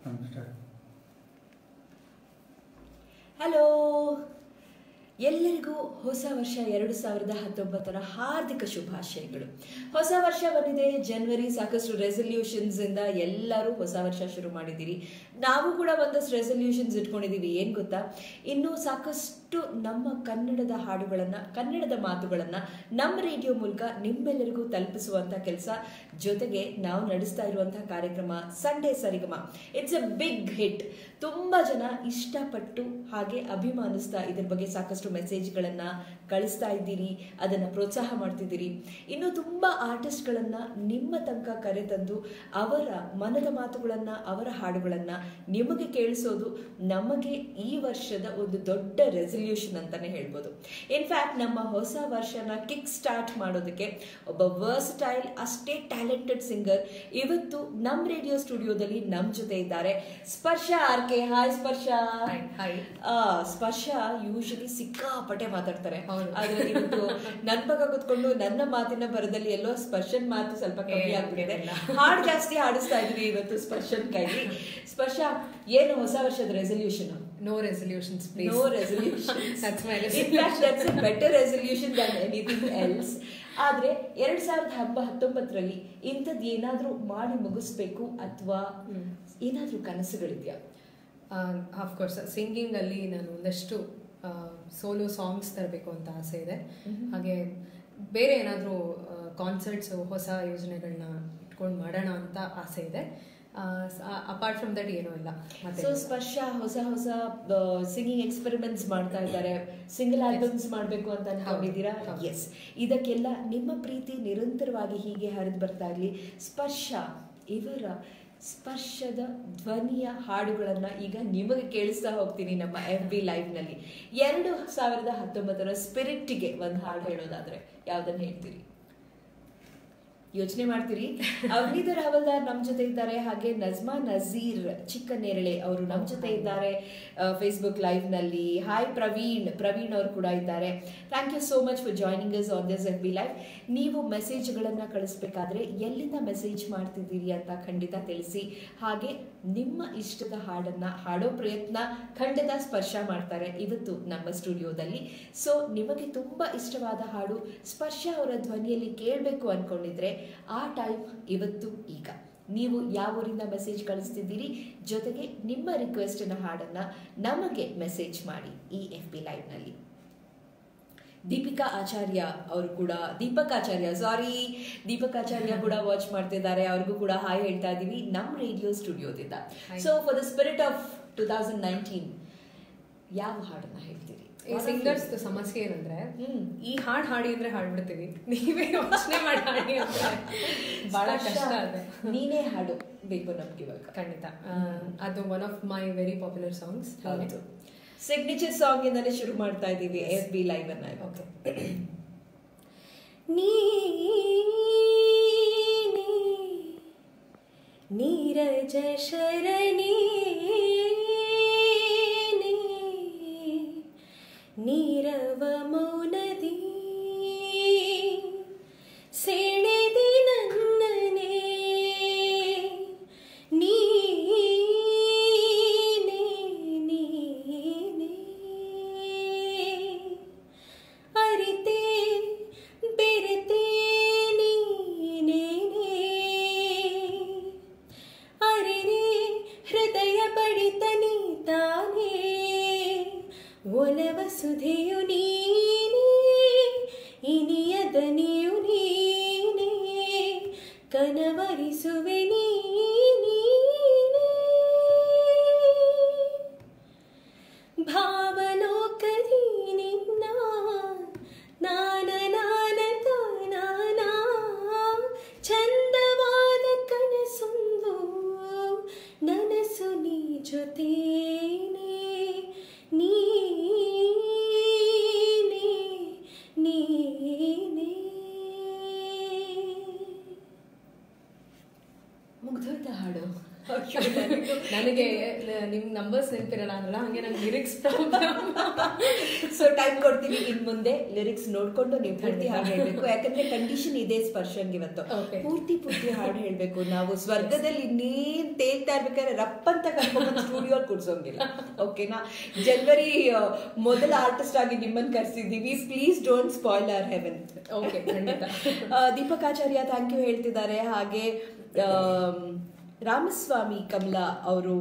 Hello, ಎಲ್ಲರಿಗೂ ಹೊಸ ವರ್ಷ 2019 ಹಾರ್ದಿಕ ಶುಭಾಶಯಗಳು. ಹೊಸ ವರ್ಷ ಬಂದಿದೆ, ಜನವರಿ. ಸಾಕಷ್ಟು ರೆಸಲ್ಯೂಷನ್ಸ್ ಇಂದ ಎಲ್ಲರೂ ಹೊಸ ವರ್ಷ ಶುರು ಮಾಡಿದ್ದೀರಿ. ನಾವು ಕೂಡ ಒಂದಷ್ಟು ರೆಸಲ್ಯೂಷನ್ಸ್ ಇಟ್ಕೊಂಡಿದ್ದೀವಿ. ಏನು ಗೊತ್ತಾ, ಇನ್ನು ಸಾಕಷ್ಟು ನಮ್ಮ ಕನ್ನಡದ ಹಾಡುಗಳನ್ನು, ಕನ್ನಡದ ಮಾತುಗಳನ್ನು ನಮ್ಮ ರೇಡಿಯೋ ಮೂಲಕ ನಿಮ್ಮೆಲ್ಲರಿಗೂ ತಲುಪಿಸುವಂಥ ಕೆಲಸ, ಜೊತೆಗೆ ನಾವು ನಡೆಸ್ತಾ ಇರುವಂತಹ ಕಾರ್ಯಕ್ರಮ Sunday Sarigama. It's a big hit. ತುಂಬ ಜನ ಇಷ್ಟಪಟ್ಟು ಹಾಗೆ ಅಭಿಮಾನಿಸ್ತಾ ಇದ್ರ ಬಗ್ಗೆ ಸಾಕಷ್ಟು ಮೆಸೇಜ್ಗಳನ್ನು ಕಳಿಸ್ತಾ ಇದ್ದೀರಿ, ಅದನ್ನು ಪ್ರೋತ್ಸಾಹ ಮಾಡ್ತಿದ್ದೀರಿ. ಇನ್ನು ತುಂಬ ಆರ್ಟಿಸ್ಟ್ಗಳನ್ನು ನಿಮ್ಮ ತನಕ ಕರೆತಂದು ಅವರ ಮನದ ಮಾತುಗಳನ್ನು, ಅವರ ಹಾಡುಗಳನ್ನು ನಿಮಗೆ ಕೇಳಿಸೋದು ನಮಗೆ ಈ ವರ್ಷದ ಒಂದು ದೊಡ್ಡ ರೆಸಲ್ಯೂಷನ್ ಅಂತಲೇ ಹೇಳ್ಬೋದು. ಇನ್ಫ್ಯಾಕ್ಟ್ ನಮ್ಮ ಹೊಸ ವರ್ಷನ ಕಿಕ್ ಸ್ಟಾರ್ಟ್ ಮಾಡೋದಕ್ಕೆ ಒಬ್ಬ ವರ್ಸಟೈಲ್, ಅಷ್ಟೇ ಟ್ಯಾಲೆಂಟೆಡ್ ಸಿಂಗರ್ ಇವತ್ತು ನಮ್ಮ ರೇಡಿಯೋ ಸ್ಟುಡಿಯೋದಲ್ಲಿ ನಮ್ಮ ಜೊತೆ ಇದ್ದಾರೆ. Sparsha RK. Hi Sparsha. Sparsha usually ಸಿಕ್ಕಾಪಟ್ಟೆ ಮಾತಾಡ್ತಾರೆ, ಆದ್ರೆ ಇವತ್ತು ನನ್ ಪಕ್ಕ ಕುತ್ಕೊಂಡು ನನ್ನ ಮಾತಿನ ಬರದಲ್ಲಿ ಎಲ್ಲೋ ಸ್ಪರ್ಶನ್ ಮಾತು ಸ್ವಲ್ಪ ಕಮ್ಮಿ ಆಗ್ಬಿಟ್ಟಿದೆ. ಹಾಡು ಜಾಸ್ತಿ ಹಾಡಿಸ್ತಾ ಇದೀವಿ ಇವತ್ತು ಸ್ಪರ್ಶನ್ ಕೈಲಿ. ಸ್ಪರ್ಶಾ, ಏನು ಹೊಸ ವರ್ಷದ resolution? No resolutions, please. No resolutions. That's my resolution. In fact, that's a better resolution than anything else. ಆದ್ರೆ 2019ರಲ್ಲಿ ಇಂಥದ್ದು ಏನಾದ್ರೂ ಮಾಡಿ ಮುಗಿಸ್ಬೇಕು ಅಥವಾ ಏನಾದ್ರೂ ಕನಸುಗಳಿದೆಯಾ? ಅಫ್ಕೋರ್ಸ್ ಸಿಂಗಿಂಗ್ ಅಲ್ಲಿ ನಾನು ಒಂದಷ್ಟು ಸೋಲೋ ಸಾಂಗ್ಸ್ ತರಬೇಕು ಅಂತ ಆಸೆ ಇದೆ. ಹಾಗೆ ಬೇರೆ ಏನಾದರೂ ಕಾನ್ಸರ್ಟ್ಸ್, ಹೊಸ ಯೋಜನೆಗಳನ್ನ ಇಟ್ಕೊಂಡು ಮಾಡೋಣ ಅಂತ ಆಸೆ ಇದೆ. ಅಪಾರ್ಟ್ ಫ್ರಮ್ ದಟ್ ಏನೂ ಇಲ್ಲ. ಸೊ ಸ್ಪರ್ಶಾ ಹೊಸ ಹೊಸ ಸಿಂಗಿಂಗ್ ಎಕ್ಸ್ಪೆರಿಮೆಂಟ್ಸ್ ಮಾಡ್ತಾ ಇದ್ದಾರೆ. ಸಿಂಗಲ್ ಆಲ್ಬಮ್ಸ್ ಮಾಡಬೇಕು ಅಂತ ಅನ್ಕೊಂಡಿದ್ದೀರಾ? ಎಸ್, ಇದಕ್ಕೆಲ್ಲ ನಿಮ್ಮ ಪ್ರೀತಿ ನಿರಂತರವಾಗಿ ಹೀಗೆ ಹರಿದು ಬರ್ತಾ ಇರಲಿ. ಸ್ಪರ್ಶಾ ಇವರ ಸ್ಪರ್ಶದ ಧ್ವನಿಯ ಹಾಡುಗಳನ್ನು ಈಗ ನಿಮಗೆ ಕೇಳಿಸ್ತಾ ಹೋಗ್ತೀನಿ ನಮ್ಮ FB ಲೈವ್ನಲ್ಲಿ. 2019 ಸ್ಪಿರಿಟ್ಗೆ ಒಂದು ಹಾಡು ಹೇಳೋದಾದ್ರೆ ಯಾವ್ದನ್ನ ಹೇಳ್ತೀರಿ? ಯೋಚನೆ ಮಾಡ್ತೀರಿ. ಅವನಿಧರ್ ಹವಲ್ದಾರ್ ನಮ್ಮ ಜೊತೆ ಇದ್ದಾರೆ, ಹಾಗೆ ನಜ್ಮಾ ನಜೀರ್ ಚಿಕ್ಕನೇರಳೆ ಅವರು ನಮ್ಮ ಜೊತೆ ಇದ್ದಾರೆ ಫೇಸ್ಬುಕ್ ಲೈವ್ ನಲ್ಲಿ. ಹಾಯ್ ಪ್ರವೀಣ್ ಅವರು ಕೂಡ ಇದ್ದಾರೆ. Thank you so much for joining us on this FB live. ನೀವು ಮೆಸೇಜ್ಗಳನ್ನು ಕಳಿಸ್ಬೇಕಾದ್ರೆ ಎಲ್ಲಿಂದ ಮೆಸೇಜ್ ಮಾಡ್ತಿದ್ದೀರಿ ಅಂತ ಖಂಡಿತ ತಿಳಿಸಿ. ಹಾಗೆ ನಿಮ್ಮ ಇಷ್ಟದ ಹಾಡನ್ನ ಹಾಡೋ ಪ್ರಯತ್ನ ಖಂಡಿತ ಸ್ಪರ್ಶ ಮಾಡ್ತಾರೆ ಇವತ್ತು ನಮ್ಮ ಸ್ಟುಡಿಯೋದಲ್ಲಿ. ಸೊ ನಿಮಗೆ ತುಂಬಾ ಇಷ್ಟವಾದ ಹಾಡು ಸ್ಪರ್ಶ ಅವರ ಧ್ವನಿಯಲ್ಲಿ ಕೇಳಬೇಕು ಅನ್ಕೊಂಡಿದ್ರೆ ಆ ಟೈಮ್ ಇವತ್ತು ಈಗ. ನೀವು ಯಾವ ಊರಿಂದ ಮೆಸೇಜ್ ಕಳಿಸ್ತಿದ್ದೀರಿ, ಜೊತೆಗೆ ನಿಮ್ಮ ರಿಕ್ವೆಸ್ಟಿನ ಹಾಡನ್ನ ನಮಗೆ ಮೆಸೇಜ್ ಮಾಡಿ ಈ FB ಲೈವ್ ನಲ್ಲಿ. ದೀಪಕ್ ಆಚಾರ್ಯ ಕೂಡ ವಾಚ್ ಮಾಡ್ತಿದ್ದಾರೆ. ಅವ್ರಿಗೂ ಕೂಡ ಹಾಯ್ ಹೇಳ್ತಾ ಇದೀವಿ ನಮ್ಮ ರೇಡಿಯೋ ಸ್ಟುಡಿಯೋದಿಂದ. So for the spirit of 2019 ಯಾವ ಹಾಡನ್ನ ಹೇಳ್ತೀರಿ? ಈ ಸಿಂಗರ್ಸ್ ಸಮಸ್ಯೆ ಏನಂದ್ರೆ, ಈ ಹಾಡು ಹಾಡಿ ಅಂದ್ರೆ ಹಾಡ್ಬಿಡ್ತೀವಿ, ನೀವೇ ಯೋಚನೆ ಮಾಡಿ ಹಾಡಿ ಅಂದ್ರೆ ಬಹಳ ಕಷ್ಟ ಇದೆ. ನೀನೇ ಹಾಡು ಬೇಕು ನಮ್ಗೆ ಇವಾಗ. ಖಂಡಿತ ಅದು one of my very popular songs. Signature song ಇಂದಾನೆ ಶುರು ಮಾಡ್ತಾ ಇದ್ದೀವಿ FB ಲೈವ್ ಅನ್ನ. ನೀರಜ ಶರಣಿ ನೀರವ ಮೌನದಿ ಸೆಳೆದಿ ನನ್ನನೆ ಅರಿತೆ ಬೆರೆತೆ ನೀನೇನೆ ಅರೆರೆ ಹೃದಯ ಬಡಿತ ನೀ ತಾನೇ ಒಲವ ಸುಧೆಯು ನೀನೇ ಇನಿಯದ ನೀವು ನೀನೇ ಕನವರಿಸುವೆ ನೀನೇ ಭಾವಲೋಕದಿ ನಿನ್ನ ನಾನ ಚಂದವಾದ ಕನಸೊಂದು ನನಸು ನೀ ಜೊತೇನೆ ಮುಗ್ದೋಯ್ತ ಹಾಡು. ನನಗೆ ನಿಮ್ ನಂಬರ್ಸ್ ನೆನಪಿರಲ್ಲ ಅಂದ್ರಲ್ಲ, ಹಂಗೆ ನಂಗೆ ಲಿರಿಕ್ಸ್ ಪ್ರಾಬ್ಲಮ್. ಸೊ ಟೈಮ್ ಕೊಡ್ತೀನಿ, ಇನ್ ಮುಂದೆ ಲಿರಿಕ್ಸ್ ನೋಡ್ಕೊಂಡು ನೀವು ಪೂರ್ತಿ ಹಾಡು ಹೇಳ್ಬೇಕು. ಯಾಕಂದ್ರೆ ಕಂಡೀಷನ್ ಇದೆ ಸ್ಪರ್ಶಂಗೆ ಇವತ್ತು, ಪೂರ್ತಿ ಹಾಡು ಹೇಳ್ಬೇಕು. ನಾವು ಸ್ವರ್ಗದಲ್ಲಿ ಇನ್ನೇನ್ ತೇಲ್ತಾ ಇರ್ಬೇಕಾದ್ರೆ ರಪ್ಪಂತ ಕರ್ಕೊಂಡು ಸ್ಟುಡಿಯೋ ಕೂರ್ಸೋಂಗಿಲ್ಲ. ಓಕೆನಾ? ಜನವರಿ ಮೊದಲ ಆರ್ಟಿಸ್ಟ್ ಆಗಿ ನಿಮ್ಮನ್ನು ಕರೆಸಿದ್ದೀವಿ. Please don't spoil our heaven. Okay, ಖಂಡಿತ. ದೀಪಕ್ ಆಚಾರ್ಯ ಥ್ಯಾಂಕ್ ಯು ಹೇಳ್ತಿದ್ದಾರೆ. ಹಾಗೆ ರಾಮಸ್ವಾಮಿ ಕಮಲಾ ಅವರು,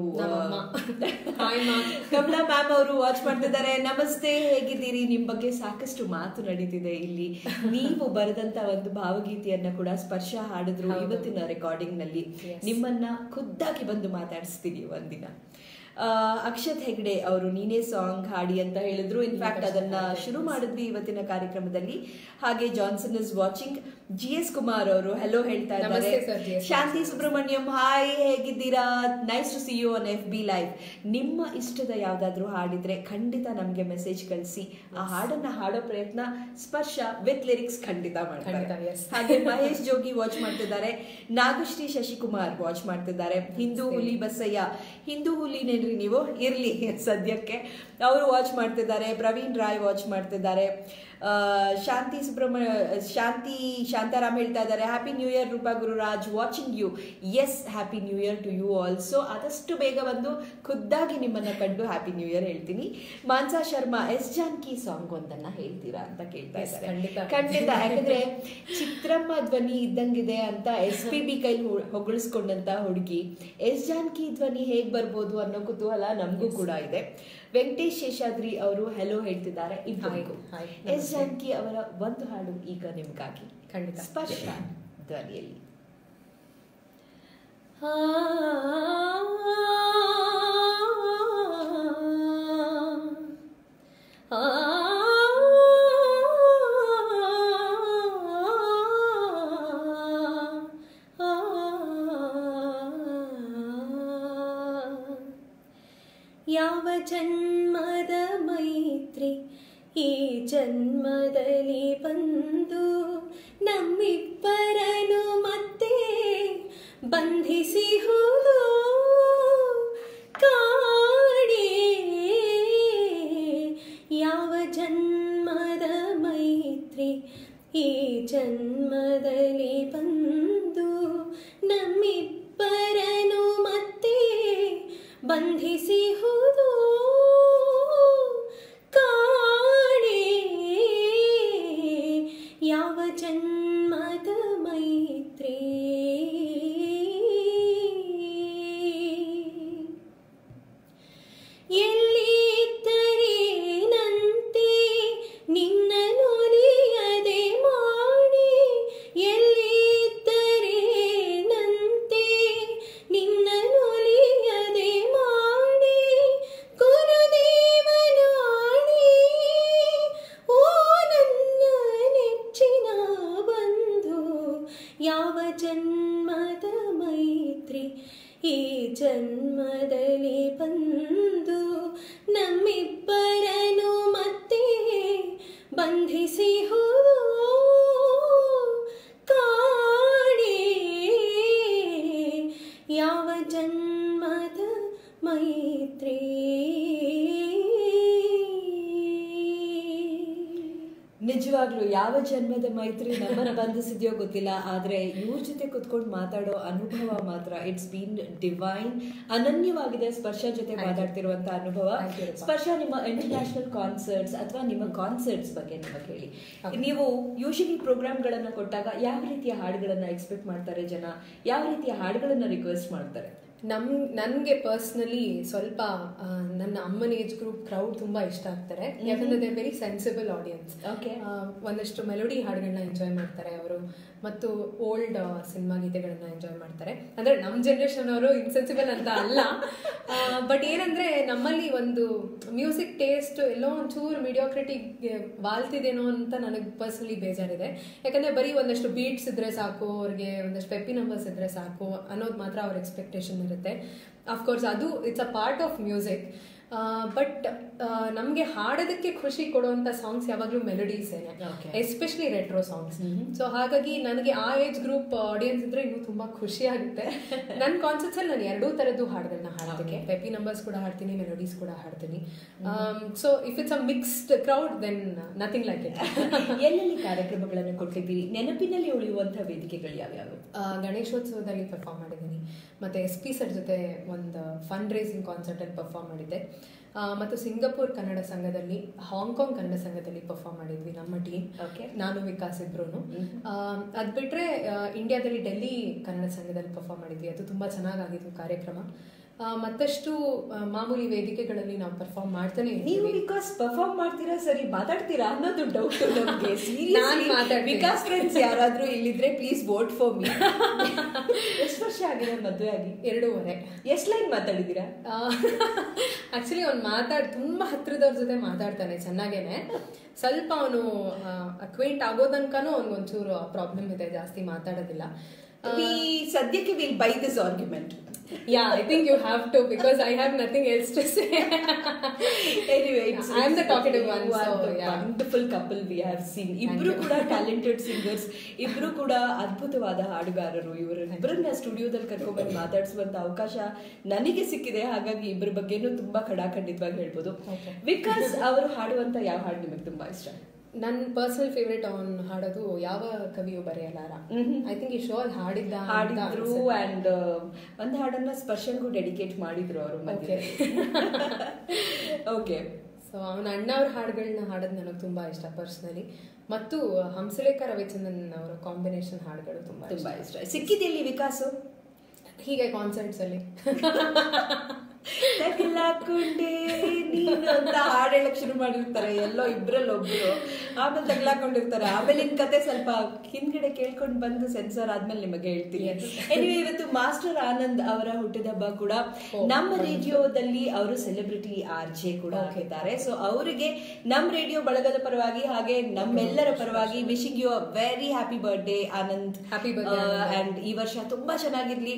ಕಮಲಾ ಮ್ಯಾಮ್ ಅವರು ವಾಚ್ ಮಾಡ್ತಿದ್ದಾರೆ. ನಮಸ್ತೆ, ಹೇಗಿದ್ದೀರಿ? ನಿಮ್ ಬಗ್ಗೆ ಸಾಕಷ್ಟು ಮಾತು ನಡೀತಿದೆ ಇಲ್ಲಿ. ನೀವು ಬರೆದಂತ ಒಂದು ಭಾವಗೀತೆಯನ್ನ ಕೂಡ ಸ್ಪರ್ಶ ಹಾಡಿದ್ರು ಇವತ್ತಿನ ರೆಕಾರ್ಡಿಂಗ್ ನಲ್ಲಿ. ನಿಮ್ಮನ್ನ ಖುದ್ದಾಗಿ ಬಂದು ಮಾತಾಡಿಸ್ತೀನಿ ಒಂದಿನ. ಅಕ್ಷತ್ ಹೆಗ್ಡೆ ಅವರು ನೀನೇ ಸಾಂಗ್ ಹಾಡಿ ಅಂತ ಹೇಳಿದ್ರು. ಇನ್ಫ್ಯಾಕ್ಟ್ ಅದನ್ನ ಶುರು ಮಾಡಿದ್ವಿ ಇವತ್ತಿನ ಕಾರ್ಯಕ್ರಮದಲ್ಲಿ. ಹಾಗೆ Johnson is watching. GS Kumar ಅವರು ಹೆಲೋ ಹೇಳ್ತಾ ಇದ್ದಾರೆ. ಶಾಂತಿ ಸುಬ್ರಹ್ಮಣ್ಯಂ, ಹಾಯ್, ಹೇಗಿದ್ದೀರಾ? Nice to see you on FB live. ನಿಮ್ಮ ಇಷ್ಟದ ಯಾವ್ದಾದ್ರು ಹಾಡಿದ್ರೆ ಖಂಡಿತ ನಮ್ಗೆ ಮೆಸೇಜ್ ಕಳಿಸಿ. ಆ ಹಾಡನ್ನ ಹಾಡೋ ಪ್ರಯತ್ನ ಸ್ಪರ್ಶ ವಿತ್ ಲಿರಿಕ್ಸ್ ಖಂಡಿತ ಮಾಡ್ತಾರೆ. ಹಾಗೆ ಮಹೇಶ್ ಜೋಗಿ ವಾಚ್ ಮಾಡ್ತಿದ್ದಾರೆ. ನಾಗಶ್ರೀ ಶಶಿಕುಮಾರ್ ವಾಚ್ ಮಾಡ್ತಿದ್ದಾರೆ. ಹಿಂದೂ ಹುಲಿ ಬಸಯ್ಯ, ಹಿಂದೂ ಹುಲಿ ನೀವು ಇರ್ಲಿ ಸದ್ಯಕ್ಕೆ, ಅವರು ವಾಚ್ ಮಾಡ್ತಿದ್ದಾರೆ. ಪ್ರವೀಣ್ ರಾಯ್ ವಾಚ್ ಮಾಡ್ತಿದ್ದಾರೆ. ಶಾಂತಾರಾಮ್ ಹೇಳ್ತಾ ಇದ್ದಾರೆ happy new year Roopa Gururaj, watching you. Yes, happy new year to you also. ಆದಷ್ಟು ಬೇಗ ಬಂದು ಖುದ್ದಾಗಿ ನಿಮ್ಮನ್ನ ಕಂಡು ಹ್ಯಾಪಿ ನ್ಯೂ ಇಯರ್ ಹೇಳ್ತೀನಿ. ಮಾನ್ಸಾ ಶರ್ಮಾ, ಎಸ್ ಜಾನಕಿ ಸಾಂಗ್ ಒಂದನ್ನ ಹೇಳ್ತೀರಾ ಅಂತ ಕೇಳ್ತಾ ಇದ್ದಾರೆ. ಖಂಡಿತ, ಯಾಕಂದ್ರೆ ಚಿತ್ರಮ್ಮ ಧ್ವನಿ ಇದ್ದಂಗಿದೆ ಅಂತ SPB ಕೈಲಿ ಹೊಗಳಿಸ್ಕೊಂಡಂತ ಹುಡುಗಿ ಎಸ್ ಜಾನಕಿ ಧ್ವನಿ ಹೇಗ್ ಬರ್ಬೋದು ಅನ್ನೋ ಕುತೂಹಲ ನಮಗೂ ಕೂಡ ಇದೆ. ವೆಂಕಟೇಶ್ ಶೇಷಾದ್ರಿ ಅವರು ಹೆಲೋ ಹೇಳ್ತಿದ್ದಾರೆ. ಇಬ್ಬರಿಗೂ ಎಸ್ ಜಾನಕಿ ಅವರ ಒಂದು ಹಾಡು ಈಗ ನಿಮ್ಗಾಗಿ, ಖಂಡಿತ ಸ್ಪರ್ಶ ಧ್ವನಿಯಲ್ಲಿ. ಯಾವ ಜನ್ಮದ ಮೈತ್ರಿ ಈ ಜನ್ಮದಲ್ಲಿ ಬಂದು ನಮ್ಮಿಬ್ಬರನ್ನು ಮತ್ತೆ ಬಂಧಿಸಿ ಹೋದು ಕಾಣೆ. ಯಾವ ಜನ್ಮದ ಮೈತ್ರಿ ಈ ಜನ್ಮದಲ್ಲಿ ಬಂದು ನಮ್ಮಿಬ್ಬರನ್ನು ಮತ್ತೆ ಬಂಧಿಸಿ ಹೋದು ಕಾಣೆ. ಯಾವ ಜನ್ಮದ ಮೈತ್ರಿ. ಎಲ್ಲಿದ್ದರೇನಂತೆ ನಿನ್ನ ನೋಲಿಯದೆ ಮಾಡಿ, ಎಲ್ಲಿದ್ದರೇನಂತೆ ನಿನ್ನ ನೋಲಿಯದೆ ಮಾಡಿ, ಗುರುದೇವನಾಣಿ ಓ ನನ್ನ ನೆಚ್ಚಿನ ಬಂಧು. ಯಾವ ಜನ್ಮದ ಮೈತ್ರಿ ಈ ಜನ್ಮದಲ್ಲಿ ಬಂದು ನಮ್ಮಿಬ್ಬರನ್ನು ಮತ್ತೆ ಬಂಧಿಸಿ ಹೋದು ಕಾಣೆ. ಯಾವ ಜನ್ಮದ ಮೈತ್ರಿ. ನಿಜವಾಗ್ಲೂ ಯಾವ ಜನ್ಮದ ಮೈತ್ರಿ ನಮ್ಮನ್ನ ಬಂಧಿಸಿದ್ಯೋ ಗೊತ್ತಿಲ್ಲ, ಆದ್ರೆ ಇವ್ರ ಜೊತೆ ಕುತ್ಕೊಂಡು ಮಾತಾಡೋ ಅನುಭವ ಮಾತ್ರ ಇಟ್ಸ್ ಬೀನ್ ಡಿವೈನ್, ಅನನ್ಯವಾಗಿದೆ. ಸ್ಪರ್ಶ ಜೊತೆ ಮಾತಾಡ್ತಿರುವಂತ ಅನುಭವ. ಸ್ಪರ್ಶ, ನಿಮ್ಮ ಇಂಟರ್ನ್ಯಾಷನಲ್ ಕಾನ್ಸರ್ಟ್ಸ್ ಅಥವಾ ನಿಮ್ಮ ಕಾನ್ಸರ್ಟ್ಸ್ ಬಗ್ಗೆ ನಿಮಗೆ ಹೇಳಿ. ನೀವು ಯೂಶಲಿ ಪ್ರೋಗ್ರಾಮ್ಗಳನ್ನ ಕೊಟ್ಟಾಗ ಯಾವ ರೀತಿಯ ಹಾಡುಗಳನ್ನ ಎಕ್ಸ್ಪೆಕ್ಟ್ ಮಾಡ್ತಾರೆ ಜನ? ಯಾವ ರೀತಿಯ ಹಾಡುಗಳನ್ನ ರಿಕ್ವೆಸ್ಟ್ ಮಾಡ್ತಾರೆ? ನನಗೆ ಪರ್ಸ್ನಲಿ ಸ್ವಲ್ಪ ನನ್ನ ಅಮ್ಮನ ಏಜ್ ಗ್ರೂಪ್ ಕ್ರೌಡ್ ತುಂಬ ಇಷ್ಟ ಆಗ್ತಾರೆ. ಯಾಕಂದರೆ ದೇ ವೆರಿ ಸೆನ್ಸಿಬಲ್ ಆಡಿಯನ್ಸ್. ಒಂದಷ್ಟು ಮೆಲೋಡಿ ಹಾಡುಗಳನ್ನ ಎಂಜಾಯ್ ಮಾಡ್ತಾರೆ ಅವರು, ಮತ್ತು ಓಲ್ಡ್ ಸಿನಿಮಾ ಗೀತೆಗಳನ್ನ ಎಂಜಾಯ್ ಮಾಡ್ತಾರೆ. ಅಂದರೆ ನಮ್ಮ ಜನ್ರೇಷನ್ ಅವರು ಇನ್ಸೆನ್ಸಿಬಲ್ ಅಂತ ಅಲ್ಲ, ಬಟ್ ಏನಂದರೆ ನಮ್ಮಲ್ಲಿ ಒಂದು ಮ್ಯೂಸಿಕ್ ಟೇಸ್ಟ್ ಎಲ್ಲೋ ಒಂಚೂರು ಮಿಡಿಯೋಕ್ರಿಟಿಗೆ ವಾಲ್ತಿದೇನೋ ಅಂತ ನನಗೆ ಪರ್ಸ್ನಲಿ ಬೇಜಾರಿದೆ. ಯಾಕಂದರೆ ಬರೀ ಒಂದಷ್ಟು ಬೀಟ್ಸ್ ಇದ್ದರೆ ಸಾಕು, ಅವ್ರಿಗೆ ಒಂದಷ್ಟು ಪೆಪ್ಪಿ ನಂಬರ್ಸ್ ಇದ್ದರೆ ಸಾಕು ಅನ್ನೋದು ಮಾತ್ರ ಅವ್ರ ಎಕ್ಸ್ಪೆಕ್ಟೇಷನ್ ಇರುತ್ತೆ. ಅಫ್ಕೋರ್ಸ್ ಅದು it's a part of music. But ನಮಗೆ ಹಾಡೋದಕ್ಕೆ ಖುಷಿ ಕೊಡುವಂಥ ಸಾಂಗ್ಸ್ ಯಾವಾಗಲೂ ಮೆಲೋಡೀಸೇನೆ, ಎಸ್ಪೆಷಲಿ ರೆಟ್ರೋ ಸಾಂಗ್ಸ್. ಸೊ ಹಾಗಾಗಿ ನನಗೆ ಆ ಏಜ್ ಗ್ರೂಪ್ ಆಡಿಯನ್ಸ್ ಇದ್ರೆ ಇನ್ನೂ ತುಂಬ ಖುಷಿ ಆಗುತ್ತೆ. ನನ್ನ ಕಾನ್ಸರ್ಟ್ಸಲ್ಲಿ ನಾನು ಎರಡೂ ಥರದ್ದು ಹಾಡುಗಳನ್ನ ಹಾಡೋದಕ್ಕೆ, ಪೆಪಿ ನಂಬರ್ಸ್ ಕೂಡ ಹಾಡ್ತೀನಿ, ಮೆಲೋಡೀಸ್ ಕೂಡ ಹಾಡ್ತೀನಿ. So if it's a mixed crowd then nothing like it. ಎಲ್ಲೆಲ್ಲಿ ಕಾರ್ಯಕ್ರಮಗಳನ್ನು ಕೊಟ್ಟಿದ್ದೀರಿ? ನೆನಪಿನಲ್ಲಿ ಉಳಿಯುವಂಥ ವೇದಿಕೆಗಳು ಯಾವ್ಯಾವು? ಗಣೇಶೋತ್ಸವದಲ್ಲಿ ಪರ್ಫಾರ್ಮ್ ಮಾಡಿದ್ದೀನಿ, ಮತ್ತು SP ಸರ್ ಜೊತೆ ಒಂದು ಫಂಡ್ ರೈಸಿಂಗ್ ಕಾನ್ಸರ್ಟಲ್ಲಿ ಪರ್ಫಾರ್ಮ್ ಮಾಡಿದ್ದೆ, ಮತ್ತು ಸಿಂಗಪೂರ್ ಕನ್ನಡ ಸಂಘದಲ್ಲಿ, ಹಾಂಗ್ಕಾಂಗ್ ಕನ್ನಡ ಸಂಘದಲ್ಲಿ ಪರ್ಫಾರ್ಮ್ ಮಾಡಿದ್ವಿ ನಮ್ಮ ಟೀಮ್, ನಾನು ವಿಕಾಸ್ ಇಬ್ರು. ಅದು ಬಿಟ್ಟರೆ ಇಂಡಿಯಾದಲ್ಲಿ ಡೆಲ್ಲಿ ಕನ್ನಡ ಸಂಘದಲ್ಲಿ ಪರ್ಫಾರ್ಮ್ ಮಾಡಿದ್ವಿ, ಅದು ತುಂಬ ಚೆನ್ನಾಗಾಗಿತ್ತು ಕಾರ್ಯಕ್ರಮ. ಮತ್ತಷ್ಟು ಮಾಮೂಲಿ ವೇದಿಕೆಗಳಲ್ಲಿ ನಾವು ಪರ್ಫಾರ್ಮ್ ಮಾಡ್ತಾನೆ ಇದ್ದೀವಿ. ನೀವು ವಿಕಾಸ್ ಪರ್ಫಾರ್ಮ್ ಮಾಡ್ತೀರಾ, ಸರಿ ಮಾತಾಡ್ತೀರಾ ಅನ್ನೋದು ಡೌಟ್ ನಮಗೆ. ವಿಕಾಸ್ ಫ್ರೆಂಡ್ಸ್ ಯಾರಾದ್ರೂ ಇಲ್ಲಿದ್ರೆ ಪ್ಲೀಸ್ ವೋಟ್ ಫಾರ್ ಮೀ. ಎಷ್ಟು ವರ್ಷ ಆಗಿದೆ ಮದುವೆ ಆಗಿ? 2.5. ಎಷ್ಟು ಲೈನ್ ಮಾತಾಡಿದ್ದೀರಾ? ಆಕ್ಚುಲಿ ಅವ್ನು ತುಂಬ ಹತ್ರದವ್ರ ಜೊತೆ ಮಾತಾಡ್ತಾನೆ ಚೆನ್ನಾಗೇನೆ. ಸ್ವಲ್ಪ ಅವನು ಅಕ್ವೇಂಟ್ ಆಗೋದನ್ಕನೂ ಅವ್ನಿಗೊಂಚೂರು ಪ್ರಾಬ್ಲಮ್ ಇದೆ, ಜಾಸ್ತಿ ಮಾತಾಡೋದಿಲ್ಲ. ಸದ್ಯಕ್ಕೆ will buy this argument. Yeah, I think you have to, because I have nothing else to say. Anyway, I am the talkative one. So wonderful couple we have seen. ಇಬ್ರು ಕೂಡ ಟ್ಯಾಲೆಂಟೆಡ್ ಸಿಂಗರ್ಸ್, ಇಬ್ರು ಕೂಡ ಅದ್ಭುತವಾದ ಹಾಡುಗಾರರು. ಇವರಿಬ್ಬರನ್ನ ಸ್ಟುಡಿಯೋದಲ್ಲಿ ಕರ್ಕೊಂಡ್ಬಂದು ಮಾತಾಡಿಸುವಂತ ಅವಕಾಶ ನನಗೆ ಸಿಕ್ಕಿದೆ. ಹಾಗಾಗಿ ಇಬ್ಬರ ಬಗ್ಗೆನೂ ತುಂಬಾ ಖಡಾಖಂಡಿತವಾಗಿ ಹೇಳ್ಬೋದು. ವಿಕಾಸ್ ಅವರು ಹಾಡುವಂತ ಯಾವ ಹಾಡು ನಿಮಗೆ ತುಂಬಾ ಇಷ್ಟ? ನನ್ನ ಪರ್ಸನಲ್ ಫೇವ್ರೇಟ್ ಅವನು ಹಾಡೋದು ಯಾವ ಕವಿಯು ಬರೆಯಲಾರ. ಐ ಥಿಂಕ್ ಈ ಶೋ ಅಲ್ಲಿ ಹಾಡಿದ್ರು. ಅಂಡ್ ಒಂದು ಹಾಡನ್ನ ಸ್ಪರ್ಶಂಗೂ ಡೆಡಿಕೇಟ್ ಮಾಡಿದ್ರು ಅವರು. ಓಕೆ. ಸೊ ಅವನ ಅಣ್ಣ ಅವ್ರ ಹಾಡುಗಳನ್ನ ಹಾಡೋದು ನನಗೆ ತುಂಬ ಇಷ್ಟ ಪರ್ಸ್ನಲಿ. ಮತ್ತು ಹಂಸಲೇಖ ರವಿಚಂದ್ರನ್ ಅವರ ಕಾಂಬಿನೇಷನ್ ಹಾಡುಗಳು ತುಂಬ ಇಷ್ಟ. ಸಿಕ್ಕಿದೆಯಲ್ಲಿ ವಿಕಾಸು? ಹೀಗೆ ಕಾನ್ಸರ್ಟ್ಸ್ ಅಲ್ಲಿ ತಗ್ಲಾಕೊಂಡೆ ನೀನು ಅಂತ ಹಾಡು ಹೇಳಕ್ ಶುರು ಮಾಡಿರ್ತಾರೆ ಎಲ್ಲೋ ಇಬ್ರಲ್ಲೊಬ್ರು, ಆಮೇಲೆ ತಗ್ಲಾಕೊಂಡಿರ್ತಾರೆ. ಆಮೇಲೆ ನಿನ್ ಕತೆ ಸ್ವಲ್ಪ ಹಿಂದ್ಗಡೆ ಕೇಳ್ಕೊಂಡು ಬಂದು ಸೆನ್ಸರ್ ಆದ್ಮೇಲೆ ನಿಮಗೆ ಹೇಳ್ತೀನಿ. ಎನಿವೆ, ಇವತ್ತು ಮಾಸ್ಟರ್ ಆನಂದ್ ಅವರ ಹುಟ್ಟಿದಬ್ಬ ಕೂಡ. ನಮ್ಮ ರೇಡಿಯೋದಲ್ಲಿ ಅವರು ಸೆಲೆಬ್ರಿಟಿ RJ ಕೂಡ ಆಗಿದ್ದಾರೆ. ಸೊ ಅವರಿಗೆ ನಮ್ಮ ರೇಡಿಯೋ ಬಳಗದ ಪರವಾಗಿ ಹಾಗೆ ನಮ್ಮೆಲ್ಲರ ಪರವಾಗಿ wishing you a very happy birthday Anand. Happy birthday. And ಈ ವರ್ಷ ತುಂಬಾ ಚೆನ್ನಾಗಿರ್ಲಿ.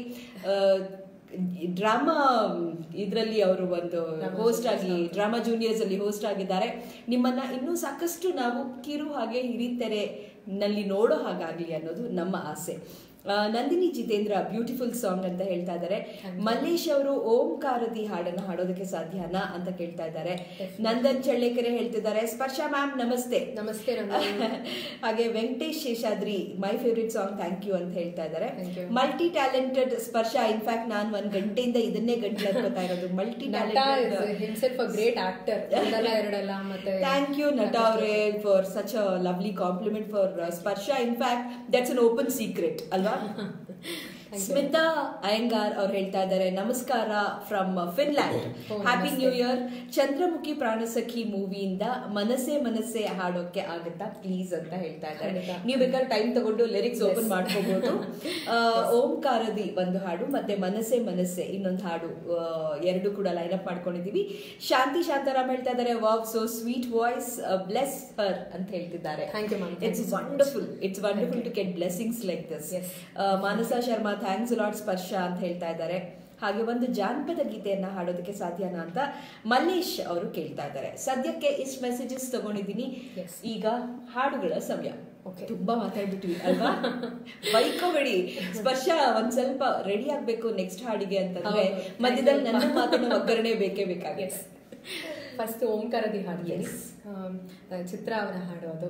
ಡ್ರಾಮಾ ಇದರಲ್ಲಿ ಅವರು ಒಂದು ಹೋಸ್ಟ್ ಆಗಿ, ಡ್ರಾಮಾ ಜೂನಿಯರ್ಸ್ ಅಲ್ಲಿ ಹೋಸ್ಟ್ ಆಗಿದ್ದಾರೆ. ನಿಮ್ಮನ್ನ ಇನ್ನೂ ಸಾಕಷ್ಟು ನಾವು ಕಿರು ಹಾಗೆ ಹಿರಿತೆರೆ ನಲ್ಲಿ ನೋಡೋ ಹಾಗಾಗ್ಲಿ ಅನ್ನೋದು ನಮ್ಮ ಆಸೆ. ನಂದಿನಿ ಜಿತೇಂದ್ರ ಬ್ಯೂಟಿಫುಲ್ ಸಾಂಗ್ ಅಂತ ಹೇಳ್ತಾ ಇದ್ದಾರೆ. ಮಲ್ಲೇಶ್ ಅವರು ಓಂಕಾರದಿ ಹಾಡನ್ನ ಹಾಡೋದಕ್ಕೆ ಸಾಧ್ಯನಾ ಅಂತ ಕೇಳ್ತಾ ಇದ್ದಾರೆ. ನಂದನ್ ಚಳ್ಳೆಕೆರೆ ಹೇಳ್ತಿದ್ದಾರೆ ಸ್ಪರ್ಶಾ ಮ್ಯಾಮ್ ನಮಸ್ತೆ. ನಮಸ್ತೆ. ಹಾಗೆ Venkatesh Seshadri my favourite song thank you ಅಂತ ಹೇಳ್ತಾ ಇದ್ದಾರೆ. Multi talented ಸ್ಪರ್ಶಾ. ಇನ್ಫ್ಯಾಕ್ಟ್ ನಾನು 1 ಗಂಟೆಯಿಂದ ಇದನ್ನೇ ಗಂಟೆ ಅನ್ಕೋತಾ ಇರೋದು. Multi talented great actor. Thank you ನಟ ಅವರೇ for such a lovely compliment for Sparsha. In fact that's an open secret ಅಲ್ವಾ? ಸ್ಮಿತಾ ಅಯ್ಯಂಗಾರ್ ಅವ್ರು ಹೇಳ್ತಾ ಇದ್ದಾರೆ ನಮಸ್ಕಾರ from Finland. Happy new year. Chandramukhi Pranasakhi ಮೂವಿಯಿಂದ ಮನಸ್ಸೆ ಮನಸ್ಸೆ ಹಾಡೋಕೆ ಆಗುತ್ತಾ ಪ್ಲೀಸ್ ಅಂತ ಹೇಳ್ತಾ ಇದ್ದಾರೆ. ನೀವು ಬೇಕಾದ್ರೆ ಟೈಮ್ ತಗೊಂಡು ಲಿರಿಕ್ಸ್ ಓಪನ್ ಮಾಡ್ಕೋಬಹುದು. ಓಂಕಾರದಿ ಒಂದು ಹಾಡು ಮತ್ತೆ ಮನಸ್ಸೆ ಮನಸ್ಸೆ ಇನ್ನೊಂದು ಹಾಡು, ಎರಡು ಕೂಡ ಲೈನ್ ಅಪ್ ಮಾಡ್ಕೊಂಡಿದೀವಿ. ಶಾಂತಿ ಶಾಂತಾರಾಮ್ ಹೇಳ್ತಾ ಇದ್ದಾರೆ wow so sweet voice, bless her ಅಂತ ಹೇಳ್ತಿದ್ದಾರೆ. It's wonderful to get blessings like this. Manasa Sharma thanks lot Sparsha ಅಂತ ಹೇಳ್ತಾ ಇದ್ದಾರೆ. ಹಾಗೆ ಒಂದು ಜಾನಪದ ಗೀತೆಯನ್ನ ಹಾಡೋದಕ್ಕೆ ಸಾಧ್ಯನಾ ಅಂತ ಮಲ್ಲೇಶ್ ಅವರು ಕೇಳ್ತಾ ಇದ್ದಾರೆ. ಸದ್ಯಕ್ಕೆ ಇಷ್ಟು ಮೆಸೇಜಸ್ ತಗೊಂಡಿದ್ದೀನಿ. ಈಗ ಹಾಡುಗಳ ಸಮಯ. ತುಂಬಾ ಮಾತಾಡ್ಬಿಟ್ವಿ ಅಲ್ವಾ? ಬೈಕೋಬೇಡಿ. ಸ್ಪರ್ಶ ಒಂದ್ ಸ್ವಲ್ಪ ರೆಡಿ ಆಗ್ಬೇಕು ನೆಕ್ಸ್ಟ್ ಹಾಡಿಗೆ ಅಂತಂದ್ರೆ ಮಧ್ಯದಲ್ಲಿ ನನ್ನ ಮಾತಿನ ಒಗ್ಗರಣೆ ಬೇಕೇ ಬೇಕಾಗಿದೆ. ಫಸ್ಟ್ ಓಂಕಾರದಿ ಹಾಡ್ತೀನಿ. ಚಿತ್ರ ಅವರ ಹಾಡು ಅದು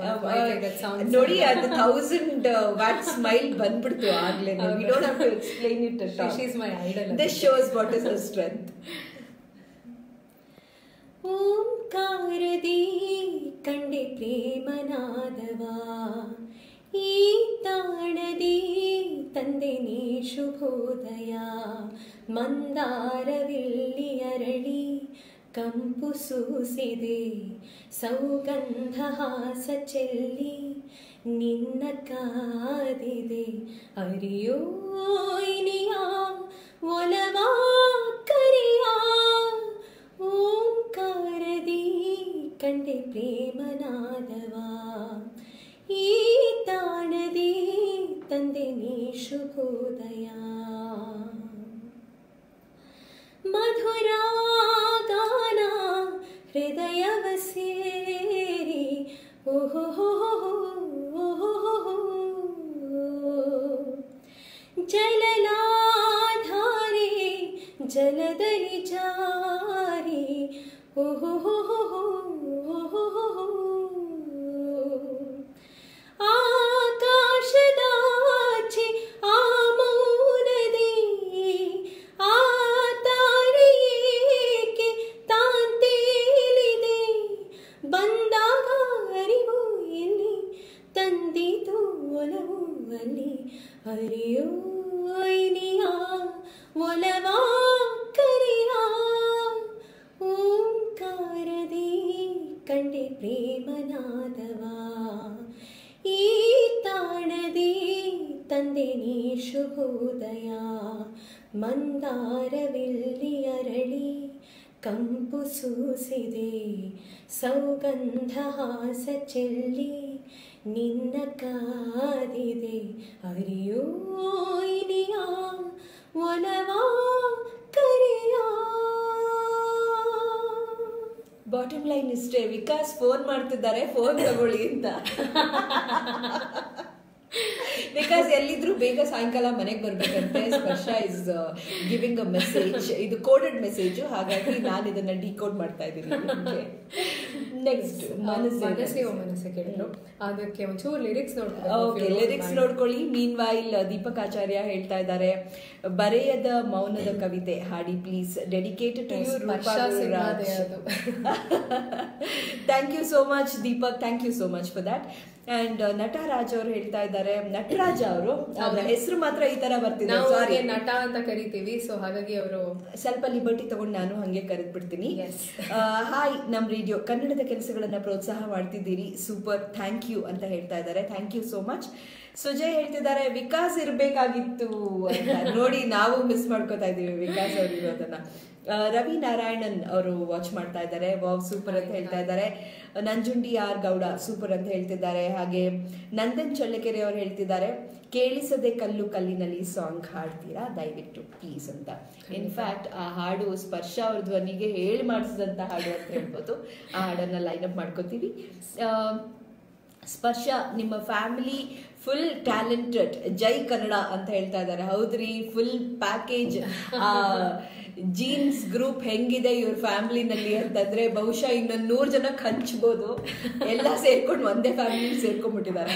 ನೋಡಿ. ಅದು 1000 ವ್ಯಾಟ್ ಸ್ಮೈಲ್ ಬಂದ್ಬಿಡ್ತು ಆಗ್ಲೇ. We don't have to explain it at all. She is my idol. This shows what is her strength. ಓಂಕಾರದಿ ಕಂಡೆ ಪ್ರೇಮನಾದವಾ, ಈ ತಾಣದಿ ತಂದೆ ನೀ ಶುಭೋದಯ. ಮಂದಾರವಿಲ್ಲಿ ಅರಳಿ ಕಂಪು ಸೂಸಿದೆ, ಸೌಗಂಧ ಹಾಸ ಚೆಲ್ಲಿ ನಿನ್ನ ಕಾದಿದೆ. ಅರಿಯೋ ಇನಿಯ ಒಲವಾ ಕರಿಯ, ಓಂಕಾರದಿ ಕಂಡೆ ಪ್ರೇಮನಾದವಾ, ಈ ತಾಣದಿ ತಂದೆ ನೀ ಶುಭೋದಯ. ಹೃದಯವ ಸೇರಿ ಓಹೋ ಜಲಲಾಧಾರೆ ಜಲದಲ್ಲಿ ಜಾರಿ ಓಹೋ ಆಕಾಶದಾಚೆ ಆ ಮೌನದಿ ಆ ತಾರೆಯೇಕೆ ತಾಂತೇಲಿದೆ ಬಂದಾಗ ಅರಿವು ಎಲ್ಲಿ ತಂದಿತು ಒಲವು ಅಲ್ಲಿ ಅರಿಯೋ ಇನಿಯ ಒಲವ ಕರಿಯ ಓಂಕಾರದಿ ಕಂಡೆ ಪ್ರೇಮನಾದವ ಈ ತಾಣದಿ ತಂದೆ ನೀ ಶುಭೋದಯ ಮಂದಾರವಿಲ್ಲಿ ಅರಳಿ ಕಂಪು ಸೂಸಿದೆ ಸೌಗಂಧ ಹಾಸ ಚೆಲ್ಲಿ ನಿನ್ನ ಕಾದಿದೆ ಅರಿಯೋ ಇನಿಯ ಒಲವ ಕರಿಯ. ಬಾಟಮ್ ಲೈನ್ ಇಷ್ಟೇ, ವಿಕಾಸ್ ಫೋನ್ ಮಾಡ್ತಿದ್ದಾರೆ, ಫೋನ್ ತಗೊಳ್ಳಿ ಅಂತ. ಬಿಕಾಸ್ ಎಲ್ಲಿದ್ರು ಬೇಗ ಸಾಯಂಕಾಲ ಮನೆಗೆ ಬರ್ಬೇಕಂತೆ. Sparsha is giving a message, ಇದು ಕೋಡೆಡ್ ಮೆಸೇಜ್, ಹಾಗಾಗಿ ನಾನು ಇದನ್ನ ಡಿಕೋಡ್ ಮಾಡ್ತಾ ಇದ್ದೀನಿ. ನೆಕ್ಸ್ಟ್ ಮನಸ್ಸೆ ಕೇಳಿದ್ರು, ಅದಕ್ಕೆ ಒಂಚೂರು ಲಿರಿಕ್ಸ್ ನೋಡ್ಕೊಳ್ಳಿ. ಮೀನ್ ವೈಲ್ ದೀಪಕ್ ಆಚಾರ್ಯ ಹೇಳ್ತಾ ಇದ್ದಾರೆ, ಬರೆಯದ ಮೌನದ ಕವಿತೆ ಹಾಡಿ please, dedicated to you Roopa Raj. Thank you so much Deepak, thank you so much for that. And Nataraj ಅವರು ಹೇಳ್ತಾ ಇದ್ದಾರೆ, ನಟರಾಜ್ ಅವರು ಅವರ ಹೆಸರು ಮಾತ್ರ ಈ ತರ ಬರ್ತಿದೆ, ಸಾರಿ ನಟ ಅಂತ ಕರಿತೀವಿ, ಸೊ ಹಾಗಾಗಿ ಅವರು ಸ್ವಲ್ಪ ಲಿಬರ್ಟಿ ತಗೊಂಡು ನಾನು ಹಂಗೆ ಕರೆದ್ ಬಿಡ್ತೀನಿ. ಹಾಯ್ ನಮ್ ರೇಡಿಯೋ ಕನ್ನಡದ ಕೆಲಸಗಳನ್ನ ಪ್ರೋತ್ಸಾಹ ಮಾಡ್ತಿದ್ದೀರಿ, ಸೂಪರ್, ಥ್ಯಾಂಕ್ ಯು ಅಂತ ಹೇಳ್ತಾ ಇದ್ದಾರೆ. Thank you so much. Sujay ಹೇಳ್ತಿದ್ದಾರೆ, ವಿಕಾಸ್ ಇರ್ಬೇಕಾಗಿತ್ತು ಅಂತ. ನೋಡಿ ನಾವು ಮಿಸ್ ಮಾಡ್ಕೋತಾ ಇದೀವಿ ವಿಕಾಸ್ ಅವ್ರು ಇರೋದನ್ನ. ರವಿ ನಾರಾಯಣನ್ ಅವರು ವಾಚ್ ಮಾಡ್ತಾ ಇದ್ದಾರೆ, ವಾವ್ ಸೂಪರ್ ಅಂತ ಹೇಳ್ತಾ ಇದ್ದಾರೆ. ನಂಜುಂಡಿ ಆರ್ ಗೌಡ ಸೂಪರ್ ಅಂತ ಹೇಳ್ತಿದ್ದಾರೆ. ಹಾಗೆ ನಂದನ್ ಚಳ್ಳಕೆರೆ ಅವರು ಹೇಳ್ತಿದ್ದಾರೆ, ಕೇಳಿಸದೆ ಕಲ್ಲು ಕಲ್ಲಿನಲ್ಲಿ ಸಾಂಗ್ ಹಾಡ್ತೀರಾ ದಯವಿಟ್ಟು ಪ್ಲೀಸ್ ಅಂತ. ಇನ್ಫ್ಯಾಕ್ಟ್ ಆ ಹಾಡು ಸ್ಪರ್ಶ ಅವ್ರ ಧ್ವನಿಗೆ ಹೇಳಿ ಮಾಡಿಸಿದಂತ ಹಾಡು ಅಂತ ಹೇಳ್ಬೋದು. ಆ ಹಾಡನ್ನ ಲೈನ್ ಅಪ್ ಮಾಡ್ಕೋತೀವಿ. ಸ್ಪರ್ಶ ನಿಮ್ಮ family full talented, Jai Kannada ಅಂತ ಹೇಳ್ತಾ ಇದ್ದಾರೆ. ಹೌದ್ರಿ, ಫುಲ್ ಪ್ಯಾಕೇಜ್. ಜೀನ್ಸ್ ಗ್ರೂಪ್ ಹೆಂಗಿದೆ ಇವ್ರ ಫ್ಯಾಮಿಲಿನಲ್ಲಿ ಅಂತಂದ್ರೆ ಬಹುಶಃ ಇನ್ನೊಂದು 100 ಜನಕ್ಕೆ ಹಂಚ್ಬೋದು. ಎಲ್ಲ ಸೇರ್ಕೊಂಡು ಒಂದೇ ಫ್ಯಾಮಿಲಿ ಸೇರ್ಕೊಂಡ್ಬಿಟ್ಟಿದ್ದಾರೆ.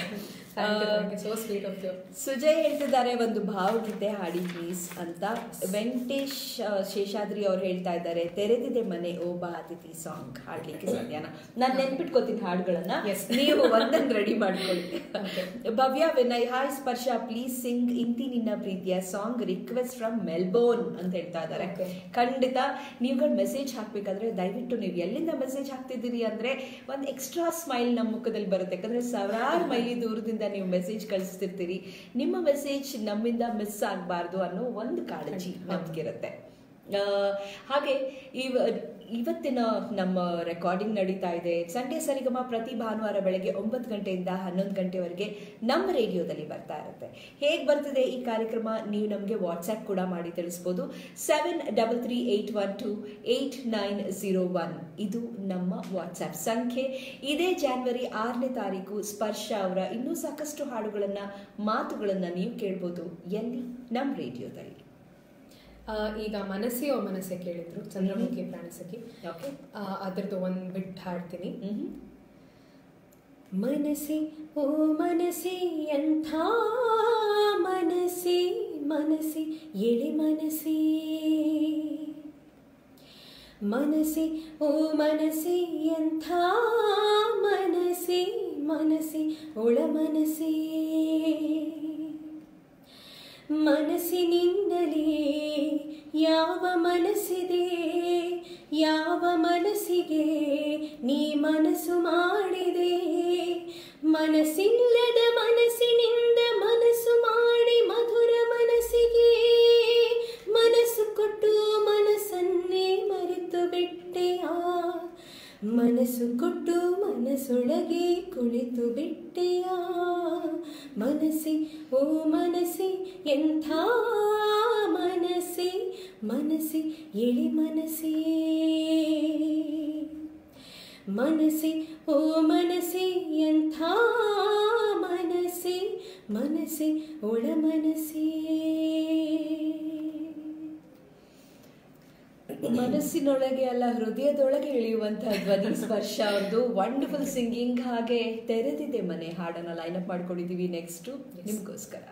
ಸುಜಯ್ ಹೇಳ್ತಿದ್ದಾರೆ, ಒಂದು ಭಾವಗೀತೆ ಹಾಡಿ ಪ್ಲೀಸ್ ಅಂತ. ವೆಂಕಟೇಶ್ ಶೇಷಾದ್ರಿ ಅವ್ರು ಹೇಳ್ತಾ ಇದ್ದಾರೆ, ತೆರೆದಿದೆ ಮನೆ ಓಬಾ ಅತಿಥಿ ಸಾಂಗ್ ಹಾಡ್ಲಿಕ್ಕೆ ಸಾಧ್ಯನಾ? ನಾನು ನೆನ್ಪಿಟ್ಕೋತೀನಿ ಹಾಡುಗಳನ್ನ, ನೀವು ಒಂದನ್ನು ರೆಡಿ ಮಾಡ್ಕೊಳ್ಳಿ. Bhavya Vinay, hi Sparsha please sing ಇಂತಿ ನಿನ್ನ ಪ್ರೀತಿಯ ಸಾಂಗ್ ರಿಕ್ವೆಸ್ಟ್ ಫ್ರಮ್ ಮೆಲ್ಬೋರ್ನ್ ಅಂತ ಹೇಳ್ತಾ ಇದ್ದಾರೆ. ಖಂಡಿತ ನೀವುಗಳು ಮೆಸೇಜ್ ಹಾಕ್ಬೇಕಾದ್ರೆ ದಯವಿಟ್ಟು ನೀವು ಎಲ್ಲಿಂದ ಮೆಸೇಜ್ ಹಾಕ್ತಿದ್ದೀರಿ ಅಂದ್ರೆ ಒಂದು ಎಕ್ಸ್ಟ್ರಾ ಸ್ಮೈಲ್ ನಮ್ಮ ಮುಖದಲ್ಲಿ ಬರುತ್ತೆ. ಯಾಕಂದ್ರೆ ಸಾವಿರಾರು ಮೈಲಿ ದೂರದಿಂದ ನೀವು ಮೆಸೇಜ್ ಕಳಿಸ್ತಿರ್ತೀರಿ, ನಿಮ್ಮ ಮೆಸೇಜ್ ನಮ್ಮಿಂದ ಮಿಸ್ ಆಗಬಾರ್ದು ಅನ್ನೋ ಒಂದು ಕಾಳಜಿ ನಮ್ಗಿರುತ್ತೆ. ಹಾಗೆ ಇವತ್ತಿನ ನಮ್ಮ ರೆಕಾರ್ಡಿಂಗ್ ನಡೀತಾ ಇದೆ. ಸಂಡೇ ಸರಿಗಮ ಪ್ರತಿ ಭಾನುವಾರ ಬೆಳಗ್ಗೆ 9 ಗಂಟೆಯಿಂದ 11 ಗಂಟೆವರೆಗೆ ನಮ್ಮ ರೇಡಿಯೋದಲ್ಲಿ ಬರ್ತಾ ಇರುತ್ತೆ. ಹೇಗೆ ಬರ್ತಿದೆ ಈ ಕಾರ್ಯಕ್ರಮ ನೀವು ನಮಗೆ ವಾಟ್ಸ್ಆ್ಯಪ್ ಕೂಡ ಮಾಡಿ ತಿಳಿಸ್ಬೋದು. 7338128901 ಇದು ನಮ್ಮ ವಾಟ್ಸ್ಆ್ಯಪ್ ಸಂಖ್ಯೆ. ಇದೇ ಜನವರಿ 6ನೇ ತಾರೀಕು ಸ್ಪರ್ಶ ಅವರ ಇನ್ನೂ ಸಾಕಷ್ಟು ಹಾಡುಗಳನ್ನ ಮಾತುಗಳನ್ನ ನೀವು ಕೇಳ್ಬೋದು. ಎಲ್ಲಿ? ನಮ್ಮ ರೇಡಿಯೋದಲ್ಲಿ. ಈಗ ಮನಸ್ಸೆ ಕೇಳಿದ್ರು, ಚಂದ್ರಮುಖಿ ಪ್ರಾಣಸಖಿ, ಅದ್ರದ್ದು ಒಂದು ಬಿಟ್ಟು ಹಾಡ್ತೀನಿ. ಮನಸ್ಸೆ ಓ ಮನಸ್ಸೆ ಎಂಥ ಮನಸ್ಸೆ ಮನಸ್ಸೆ ಎಳೆ ಮನಸ್ಸೆ, ಮನಸ್ಸೆ ಓ ಮನಸ್ಸೆ ಎಂಥ ಮನಸ್ಸೆ ಮನಸ್ಸೆ ಒಳ ಮನಸ್ಸೆ, ಮನಸ್ಸಿನಿಂದಲೇ ಯಾವ ಮನಸ್ಸಿದೆ, ಯಾವ ಮನಸ್ಸಿಗೆ ನೀ ಮನಸ್ಸು ಮಾಡಿದೆ, ಮನಸ್ಸಿಲ್ಲದ ಮನಸ್ಸಿನಿಂದ ಮನಸ್ಸು ಮಾಡಿ ಮಧುರ ಮನಸ್ಸಿಗೆ ಮನಸ್ಸು ಕೊಟ್ಟು ಮನಸ್ಸನ್ನೇ ಮರೆತು ಬಿಟ್ಟೆಯಾ, ಮನಸ್ಸು ಕೊಟ್ಟು ಮನಸ್ಸೊಳಗೆ ಕುಳಿತು ಬಿಟ್ಟೆಯಾ, ಮನಸ್ಸೆ ಓ ಮನಸ್ಸೆ ಎಂಥ ಮನಸ್ಸೆ ಮನಸ್ಸೆ ಎಳೆ ಮನಸ್ಸೇ. ಮನಸ್ಸೆ ಓ ಮನಸ್ಸೆ ಎಂಥ ಮನಸ್ಸೆ ಮನಸ್ಸೆ ಒಳ ಮನಸ್ಸೇ. ಮನಸ್ಸಿನೊಳಗೆ ಅಲ್ಲ ಹೃದಯದೊಳಗೆ ಇಳಿಯುವಂತಹ ಧ್ವನಿ ಸ್ಪರ್ಶ ಅವ್ರದ್ದು ವಂಡರ್ಫುಲ್ ಸಿಂಗಿಂಗ್. ಹಾಗೆ ತೆರೆದಿದೆ ಮನೆ ಹಾಡನ್ನ ಲೈನ್ ಅಪ್ ಮಾಡ್ಕೊಂಡಿದೀವಿ ನೆಕ್ಸ್ಟ್ ನಿಮ್ಗೋಸ್ಕರ.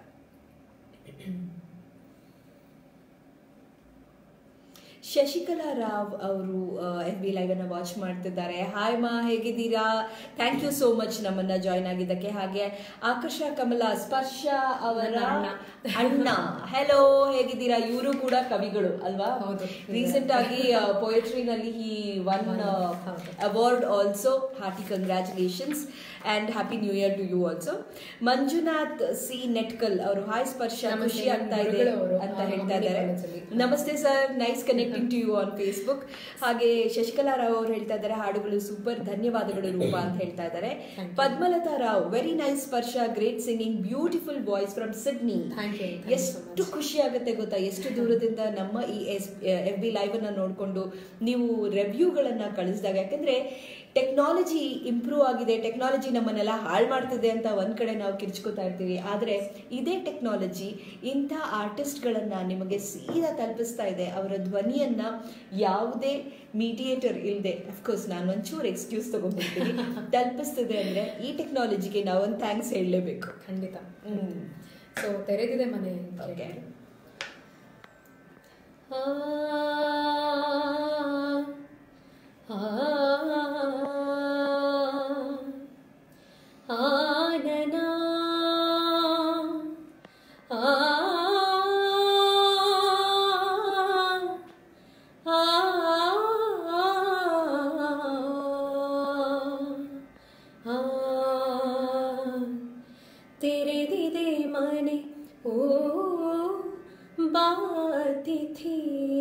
ಶಶಿಕಲಾ ರಾವ್ ಅವರು FB ಲೈವ್ ಅನ್ನ ವಾಚ್ ಮಾಡ್ತಿದ್ದಾರೆ. ಹಾಯ್ ಮಾ, ಹೇಗಿದ್ದೀರಾ? ಥ್ಯಾಂಕ್ ಯು ಸೋ ಮಚ್ ನಮ್ಮನ್ನ ಜಾಯ್ನ್ ಆಗಿದ್ದಕ್ಕೆ. ಹಾಗೆ ಆಕರ್ಷ ಕಮಲ ಸ್ಪರ್ಶ ಅವರ ಅಣ್ಣ, ಹೆಲೋ, ಹೇಗಿದ್ದೀರಾ? ಇವರು ಕೂಡ ಕವಿಗಳು ಅಲ್ವಾ? ರೀಸೆಂಟ್ ಆಗಿ ಪೊಯೆಟ್ರಿನಲ್ಲಿ he won award also. Hearty congratulations and happy new year to you also. Manjunath C Netkal ಅವರು ಹಾಯ್ ಸ್ಪರ್ಶ, ಖುಷಿ ಆಗ್ತಾ ಇದೆ ಅಂತ ಹೇಳ್ತಾ ಇದ್ದಾರೆ. ನಮಸ್ತೆ sir, nice connecting to you on Facebook. ಹಾಗೆ ಶಶಿಕಲಾ ರಾವ್ ಅವರು ಹೇಳ್ತಾ ಇದ್ದಾರೆ ಹಾಡುಗಳು ಸೂಪರ್, ಧನ್ಯವಾದಗಳು ರೂಪ ಅಂತ ಹೇಳ್ತಾ ಇದ್ದಾರೆ. Padmalatha Rao, very nice Sparsha, great singing, beautiful voice from Sydney. ಎಷ್ಟು ಖುಷಿ ಆಗುತ್ತೆ ಗೊತ್ತಾ, ಎಷ್ಟು ದೂರದಿಂದ ನಮ್ಮ ಈ FB ಲೈವ್ ಅನ್ನ ನೋಡ್ಕೊಂಡು ನೀವು ರಿವ್ಯೂಗಳನ್ನ ಕಳಿಸಿದಾಗ. ಯಾಕಂದ್ರೆ ಟೆಕ್ನಾಲಜಿ ಇಂಪ್ರೂವ್ ಆಗಿದೆ, ಟೆಕ್ನಾಲಜಿ ನಮ್ಮನ್ನೆಲ್ಲ ಹಾಳು ಮಾಡ್ತಿದೆ ಅಂತ ಒಂದ್ ಕಡೆ ನಾವು ಕಿರ್ಚ್ಕೋತಾ ಇರ್ತೀವಿ. ಆದರೆ ಇದೇ ಟೆಕ್ನಾಲಜಿ ಇಂಥ ಆರ್ಟಿಸ್ಟ್ಗಳನ್ನ ನಿಮಗೆ ಸೀದಾ ತಲುಪಿಸ್ತಾ ಇದೆ. ಅವರ ಧ್ವನಿಯನ್ನ ಯಾವುದೇ ಮೀಡಿಯೇಟರ್ ಇಲ್ಲದೆ, ಅಫ್ಕೋರ್ಸ್ ನಾನು ಒಂಚೂರು ಎಕ್ಸ್ಕ್ಯೂಸ್ ತಗೊಂಡ್ಬಿಡ್ತೀನಿ, ತಲುಪಿಸ್ತಿದೆ ಅಂದ್ರೆ ಈ ಟೆಕ್ನಾಲಜಿಗೆ ನಾವೊಂದು ಥ್ಯಾಂಕ್ಸ್ ಹೇಳಲೇಬೇಕು. ಖಂಡಿತ. ಸೊ ತೆರೆದಿದೆ ಮನೆ. ಆನನಾ ತೆರೆದಿದೆ ಮನೆ ಓ ಬಾತಿಥಿ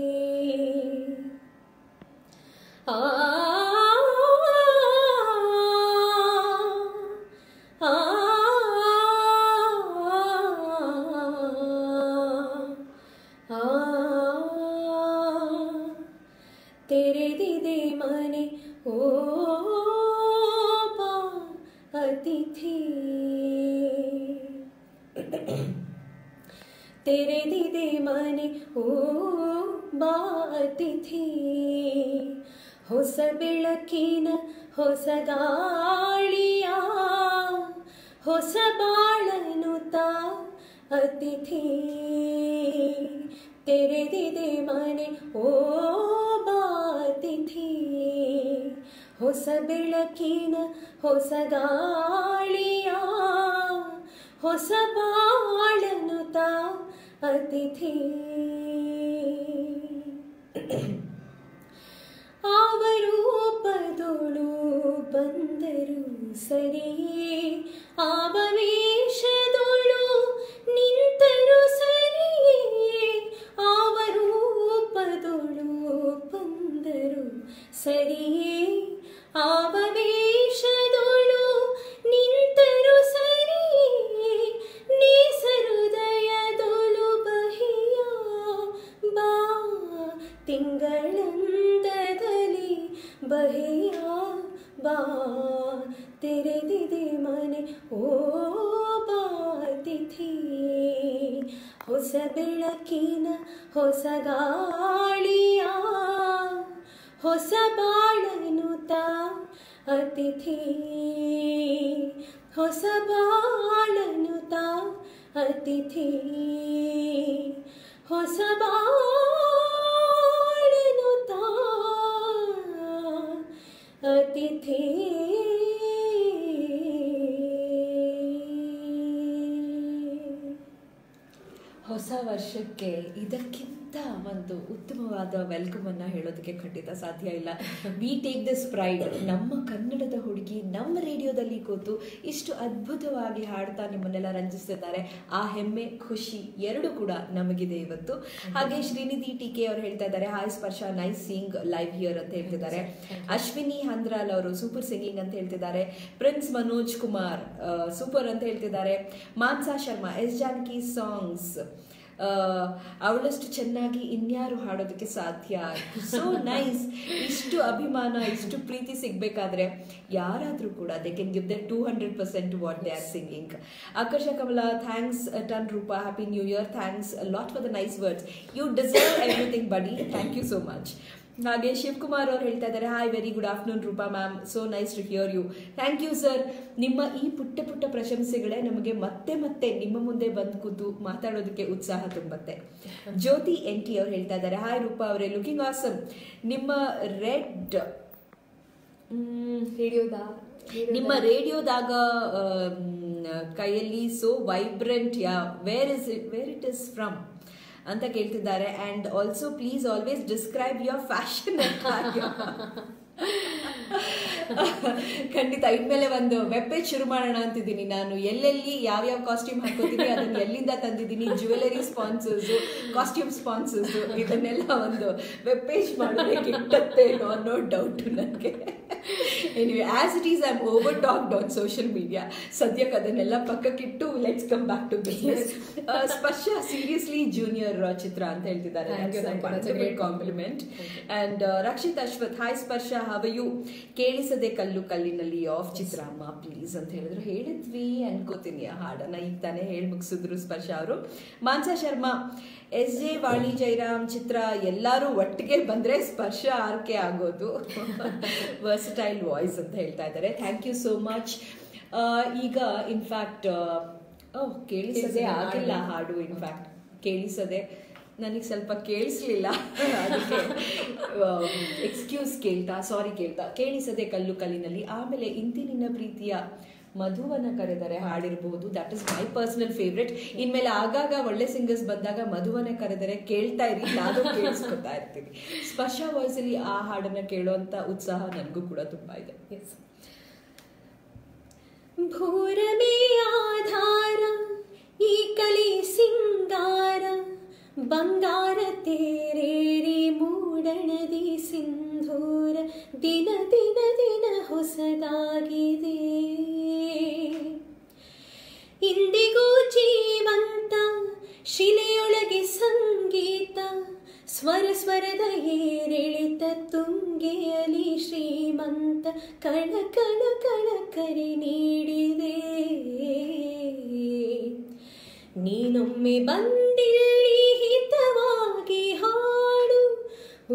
ತೆರೆದಿದೆ ಮನೆ ಓ ಬಾ ಅತಿಥಿ, ತೆರೆದಿದೆ ಮನೆ ಓ ಬಾ ಅತಿಥಿ. ಹೊಸ ಬೆಳಕಿನ ಹೊಸ ಗಾಳಿಯ ಹೊಸ ಬಾಳನು ತಾ ಅತಿಥಿ. ತೆರೆದಿದೆ ಮನೆ ಓ ಬಾ ಅತಿಥಿ. ಹೊಸ ಬೆಳಕಿನ ಹೊಸ ಗಾಳಿಯ ಹೊಸ ಬಾಳನು ತಾ ಅತಿಥಿ. ಆವರೂಪದೊಳು ಬಂದರು ಸರಿಯೇ, ಆವವೇಶದೊಳು ನಿಂತರು ಸರಿಯೇ. ಆವರೂಪದೊಳು ಬಂದರು ಸರಿಯೇ, ಆವವೇಶದೊಳು ನಿಂತರು ಸರಿಯೇ. ನೇಸರುದಯದೊಳು ಬಹಿಯ ಬಾ ತಿಂಗಳಂದದಲ್ಲಿ ಬಹಿಯ ಬಾ. ತೆರೆದಿದೆ ಮನೆ ಓ ಬಾತಿಥಿ. ಹೊಸ ಬೆಳಕಿನ ಹೊಸ ಗಾಳಿಯ ಹೊಸ ಬಾಳನು ತಾ ಅತಿಥಿ. ಹೊಸ ಬಾಳನು ತಾ ಅತಿಥಿ. ಹೊಸ ಬಾಳನು ತಾ ಅತಿಥಿ. ಹೊಸ ವರ್ಷಕ್ಕೆ ಇದಕ್ಕಿಂತ ಒಂದು ಉತ್ತಮವಾದ ವೆಲ್ಕಮ್ ಅನ್ನ ಹೇಳೋದಕ್ಕೆ ಖಂಡಿತ ಸಾಧ್ಯ ಇಲ್ಲ. We take this pride. ನಮ್ಮ ಕನ್ನಡದ ಹುಡುಗಿ ನಮ್ಮ ರೇಡಿಯೋದಲ್ಲಿ ಕೂತು ಇಷ್ಟು ಅದ್ಭುತವಾಗಿ ಹಾಡ್ತಾ ನಿಮ್ಮನ್ನೆಲ್ಲ ರಂಜಿಸ್ತಿದ್ದಾರೆ. ಆ ಹೆಮ್ಮೆ ಖುಷಿ ಎರಡು ಕೂಡ ನಮಗಿದೆ ಇವತ್ತು. ಹಾಗೆ ಶ್ರೀನಿಧಿ ಟಿಕೆ ಅವರು ಹೇಳ್ತಾ ಇದ್ದಾರೆ ಹಾಯ್ ಸ್ಪರ್ಶ, ನೈಸ್ ಸಿಂಗ್ ಲೈವ್ ಹಿಯರ್ ಅಂತ ಹೇಳ್ತಿದ್ದಾರೆ. ಅಶ್ವಿನಿ ಹಂದ್ರಾಲ್ ಅವರು ಸೂಪರ್ ಸಿಂಗಿಂಗ್ ಅಂತ ಹೇಳ್ತಿದ್ದಾರೆ. ಪ್ರಿನ್ಸ್ ಮನೋಜ್ ಕುಮಾರ್ ಸೂಪರ್ ಅಂತ ಹೇಳ್ತಿದ್ದಾರೆ. ಮಾನ್ಸಾ ಶರ್ಮಾ, ಎಸ್ ಜಾನಕಿ ಸಾಂಗ್ಸ್ ಅವಳಷ್ಟು ಚೆನ್ನಾಗಿ ಇನ್ಯಾರು ಹಾಡೋದಕ್ಕೆ ಸಾಧ್ಯ. So nice. ಇಷ್ಟು ಅಭಿಮಾನ, ಇಷ್ಟು ಪ್ರೀತಿ ಸಿಗ್ಬೇಕಾದ್ರೆ ಯಾರಾದ್ರೂ ಕೂಡ they can give their 200% what they are singing. Akarsha Kamala, thanks ton. Roopa, happy new year. Thanks lot for the nice words. You deserve everything buddy. Thank you so much. ಹಾಗೆ ಶಿವಕುಮಾರ್ ಅವರು ಹೇಳ್ತಾ ಇದ್ದಾರೆ, hi, very good afternoon Roopa ma'am, so nice to hear you. Thank you sir. ನಿಮ್ಮ ಈ ಪುಟ್ಟ ಪುಟ್ಟ ಪ್ರಶಂಸೆಗಳೇ ನಮಗೆ ಮತ್ತೆ ಮತ್ತೆ ನಿಮ್ಮ ಮುಂದೆ ಬಂದು ಕೂತು ಮಾತಾಡೋದಕ್ಕೆ ಉತ್ಸಾಹ ತುಂಬತ್ತೆ. ಜ್ಯೋತಿ NT ಅವ್ರು ಹೇಳ್ತಾ ಇದ್ದಾರೆ, ಹಾಯ್ ರೂಪಾ ಅವರೇ, ಲುಕಿಂಗ್ ಆಸಮ್. ನಿಮ್ಮ ರೇಡಿಯೋದಾಗ ಕೈಯಲ್ಲಿ so vibrant, where it is from ಅಂತ ಕೇಳ್ತಿದ್ದಾರೆ. And also please always describe your fashion. ಖಂಡಿತ ಇನ್ಮೇಲೆ ಒಂದು ವೆಬ್ ಪೇಜ್ ಶುರು ಮಾಡೋಣ ಅಂತಿದ್ದೀನಿ ನಾನು. ಎಲ್ಲೆಲ್ಲಿ ಯಾವ್ಯಾವ ಕಾಸ್ಟ್ಯೂಮ್ ಹಾಕೋತೀನಿ, ಅದನ್ನ ಎಲ್ಲಿಂದ ತಂದಿದ್ದೀನಿ, ಜ್ಯುವೆಲರಿ ಸ್ಪಾನ್ಸರ್ಸ್, ಕಾಸ್ಟ್ಯೂಮ್ ಸ್ಪಾನ್ಸರ್ಸ್, ಇದನ್ನೆಲ್ಲ ಒಂದು ವೆಬ್ ಪೇಜ್ ಮಾಡಬೇಕಿಟ್ಟತ್ತೆ ಅನ್ನೋ ಡೌಟ್ ನನಗೆ. Anyway, as it is I am over talked on social media. ಸದ್ಯಕ್ಕೆ ಅದನ್ನೆಲ್ಲ ಪಕ್ಕಕ್ಕಿಟ್ಟು let's come back to business. Sparsha seriously junior Chitra ಅಂತ ಹೇಳ್ತಿದ್ದಾರೆ. Compliment. And Rakshith Ashwath, hi Sparsha, how you? ಕೇಳಿಸದೆ ಕಲ್ಲು ಕಲ್ಲಿನಲ್ಲಿ ಆಫ್ ಚಿತ್ರ ಅಮ್ಮ ಪ್ಲೀಸ್ ಅಂತ ಹೇಳಿದ್ರು. ಹೇಳಿದ್ವಿ ಅನ್ಕೋತೀನಿ ಆ ಹಾಡನ್ನ, ಈಗ ತಾನೇ ಹೇಳಿ ಮುಗಿಸಿದ್ರು ಸ್ಪರ್ಶ ಅವರು. ಮಾನ್ಸಾ ಶರ್ಮಾ, SJ ವಾಣಿ ಜೈರಾಮ್ ಚಿತ್ರ ಎಲ್ಲರೂ ಒಟ್ಟಿಗೆ ಬಂದ್ರೆ ಸ್ಪರ್ಶ RK ಆಗೋದು. ವರ್ಸಟೈಲ್ ವಾಯ್ಸ್ ಅಂತ ಹೇಳ್ತಾ ಇದ್ದಾರೆ. Thank you so much. ಈಗ ಇನ್ಫ್ಯಾಕ್ಟ್ ಕೇಳಿಸದೆ ಆಗಿಲ್ಲ ಹಾಡು. ಇನ್ಫ್ಯಾಕ್ಟ್ ಕೇಳಿಸದೆ ನನಗೆ ಸ್ವಲ್ಪ ಕೇಳಿಸ್ಲಿಲ್ಲ, ಅದಕ್ಕೆ ಎಕ್ಸ್ಕ್ಯೂಸ್ ಸಾರಿ ಕೇಳ್ತಾ. ಕೇಳಿಸದೆ ಕಲ್ಲು ಕಲ್ಲಿನಲ್ಲಿ, ಆಮೇಲೆ ಇಂತಿ ನಿನ್ನ ಪ್ರೀತಿಯ ಮಧುವನ ಕರೆದರೆ ಹಾಡಿರಬಹುದು. That is my personal favourite. ಇನ್ಮೇಲೆ ಆಗಾಗ ಒಳ್ಳೆ ಸಿಂಗರ್ಸ್ ಬಂದಾಗ ಮಧುವನ ಕರೆದರೆ ಕೇಳ್ತಾ ಇರಿ, ನಾನು ಕೇಳಿಸ್ಕೊತಾ ಇರ್ತೀನಿ. ಸ್ಪರ್ಶ ವಾಯ್ಸ್ ಅಲ್ಲಿ ಆ ಹಾಡನ್ನ ಕೇಳುವಂತ ಉತ್ಸಾಹ ನನಗೂ ಕೂಡ ತುಂಬಾ ಇದೆ. ಎಸ್. ಭೂರಮೇ ಆಧಾರ ಈ ಕಲಿ ಸಿಂಗಾರ, ಬಂಗಾರ ತೇರೇರಿ ಮೂಡಣದಿ ಸಿಂಧೂರ, ದಿನ ದಿನ ದಿನ ಹೊಸದಾಗಿದೆ ಇಂದಿಗೂ ಜೀವಂತ, ಶಿಲೆಯೊಳಗೆ ಸಂಗೀತ, ಸ್ವರ ಸ್ವರದ ಏರಿಳಿತ, ತುಂಗೆಯಲಿ ಶ್ರೀಮಂತ, ಕಣ ಕಣ ಕಣ ಕರೆ ನೀಡಿದೆ. ನೀನೊಮ್ಮೆ ಬಂದಿಲ್ಲಿ ಹಿತವಾಗಿ ಹಾಡು, ಓ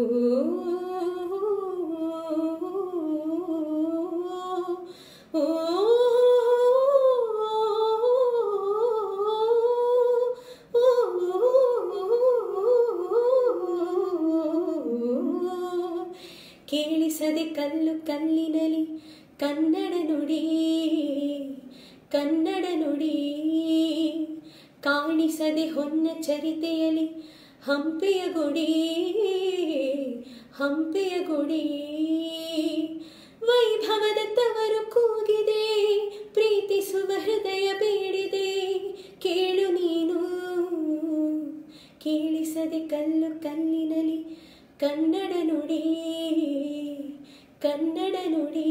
ಕೇಳಿಸದೆ ಕಲ್ಲು ಕಲ್ಲಿನಲಿ ಕನ್ನಡ ನುಡಿ, ಕನ್ನಡ ನುಡಿ, ಕಾಣಿಸದೆ ಹೊನ್ನ ಚರಿತೆಯಲಿ ಹಂಪೆಯ ಗುಡಿ, ಹಂಪೆಯ ಗುಡಿ, ವೈಭವದ ತವರು ಕೂಗಿದೆ, ಪ್ರೀತಿಸುವ ಹೃದಯ ಬೇಡಿದೆ, ಕೇಳು ನೀನು. ಕೇಳಿಸದೆ ಕಲ್ಲು ಕಲ್ಲಿನಲಿ ಕನ್ನಡ ನುಡಿ, ಕನ್ನಡ ನುಡಿ.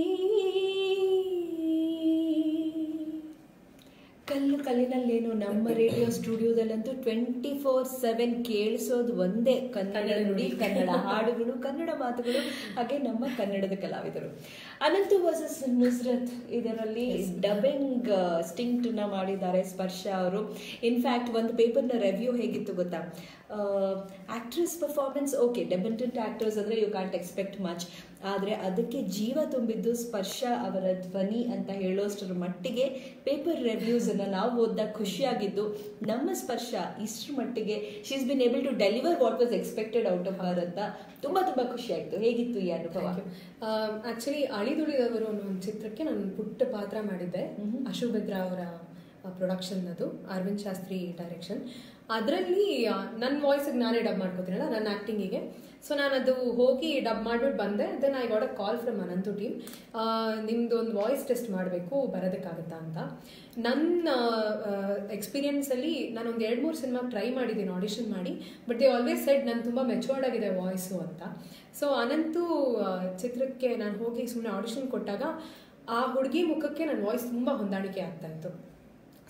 ಕಲ್ಲು ಕಲ್ಲಿನಲ್ಲೇನು, ನಮ್ಮ ರೇಡಿಯೋ ಸ್ಟುಡಿಯೋದಲ್ಲಂತೂ 24/7 ಕೇಳಿಸೋದು ಒಂದೇ ಕನ್ನಡ ನುಡಿ, ಕನ್ನಡ ಹಾಡುಗಳು, ಕನ್ನಡ ಮಾತುಗಳು, ಹಾಗೆ ನಮ್ಮ ಕನ್ನಡದ ಕಲಾವಿದರು. ಅನಂತು ವರ್ಸಸ್ ನುಸ್ರತ್, ಇದರಲ್ಲಿ ಡಬ್ಬಿಂಗ್ ಸ್ಟಿಂಕ್ಟ್ ನ ಮಾಡಿದ್ದಾರೆ ಸ್ಪರ್ಶ ಅವರು. ಇನ್ಫ್ಯಾಕ್ಟ್ ಒಂದು ಪೇಪರ್ನ ರಿವ್ಯೂ ಹೇಗಿತ್ತು ಗೊತ್ತಾ, actress performance okay, debutant actors ಅಂದರೆ ಯು ಕಾಂಟ್ ಎಕ್ಸ್ಪೆಕ್ಟ್ ಮಚ್, ಆದರೆ ಅದಕ್ಕೆ ಜೀವ ತುಂಬಿದ್ದು ಸ್ಪರ್ಶ ಅವರ ಧ್ವನಿ ಅಂತ ಹೇಳೋಷ್ಟರ ಮಟ್ಟಿಗೆ ಪೇಪರ್ ರಿವ್ಯೂಸ್ ಅನ್ನ ನಾವು ಓದಿದಾಗ ಖುಷಿಯಾಗಿದ್ದು. ನಮ್ಮ ಸ್ಪರ್ಶ ಇಷ್ಟರ ಮಟ್ಟಿಗೆ she is been able to deliver what was expected out of her ಅಂತ ತುಂಬಾ ತುಂಬಾ ಖುಷಿ ಆಯ್ತು. ಹೇಗಿತ್ತು ಈ ಅನುಭವ? ಆಕ್ಚುಲಿ ಅಳಿದುಳಿದವರು ಅನ್ನೋ ಒಂದು ಚಿತ್ರಕ್ಕೆ ನಾನು ಪುಟ್ಟ ಪಾತ್ರ ಮಾಡಿದ್ದೆ. ಅಶುಭದ್ರಾ ಅವರ ಪ್ರೊಡಕ್ಷನ್, ಅದು ಅರವಿಂದ್ ಶಾಸ್ತ್ರಿ ಡೈರೆಕ್ಷನ್. ಅದರಲ್ಲಿ ನನ್ನ ವಾಯ್ಸಿಗೆ ನಾನೇ ಡಬ್ ಮಾಡ್ಕೋತೀನಲ್ಲ, ನನ್ನ ಆ್ಯಕ್ಟಿಂಗಿಗೆ. ಸೊ ನಾನು ಅದು ಹೋಗಿ ಡಬ್ ಮಾಡಿಬಿಟ್ಟು ಬಂದೆ. Then I got a call from Ananthu team, ನಿಮ್ಮದು ಒಂದು ವಾಯ್ಸ್ ಟೆಸ್ಟ್ ಮಾಡಬೇಕು, ಬರೋದಕ್ಕಾಗತ್ತಾ ಅಂತ. ನನ್ನ ಎಕ್ಸ್ಪೀರಿಯನ್ಸಲ್ಲಿ ನಾನು ಒಂದು 2-3 ಸಿನಿಮಾ ಟ್ರೈ ಮಾಡಿದ್ದೀನಿ ಆಡಿಷನ್ ಮಾಡಿ, ಬಟ್ ದೇ ಆಲ್ವೇಸ್ ಸೆಡ್ ನಾನು ತುಂಬ ಮೆಚೂರ್ಡ್ ಆಗಿದೆ ವಾಯ್ಸು ಅಂತ. ಸೊ ಅನಂತು ಚಿತ್ರಕ್ಕೆ ನಾನು ಹೋಗಿ ಸುಮ್ಮನೆ ಆಡಿಷನ್ ಕೊಟ್ಟಾಗ ಆ ಹುಡುಗಿ ಮುಖಕ್ಕೆ ನನ್ನ ವಾಯ್ಸ್ ತುಂಬ ಹೊಂದಾಣಿಕೆ ಆಗ್ತಾಯಿತ್ತು.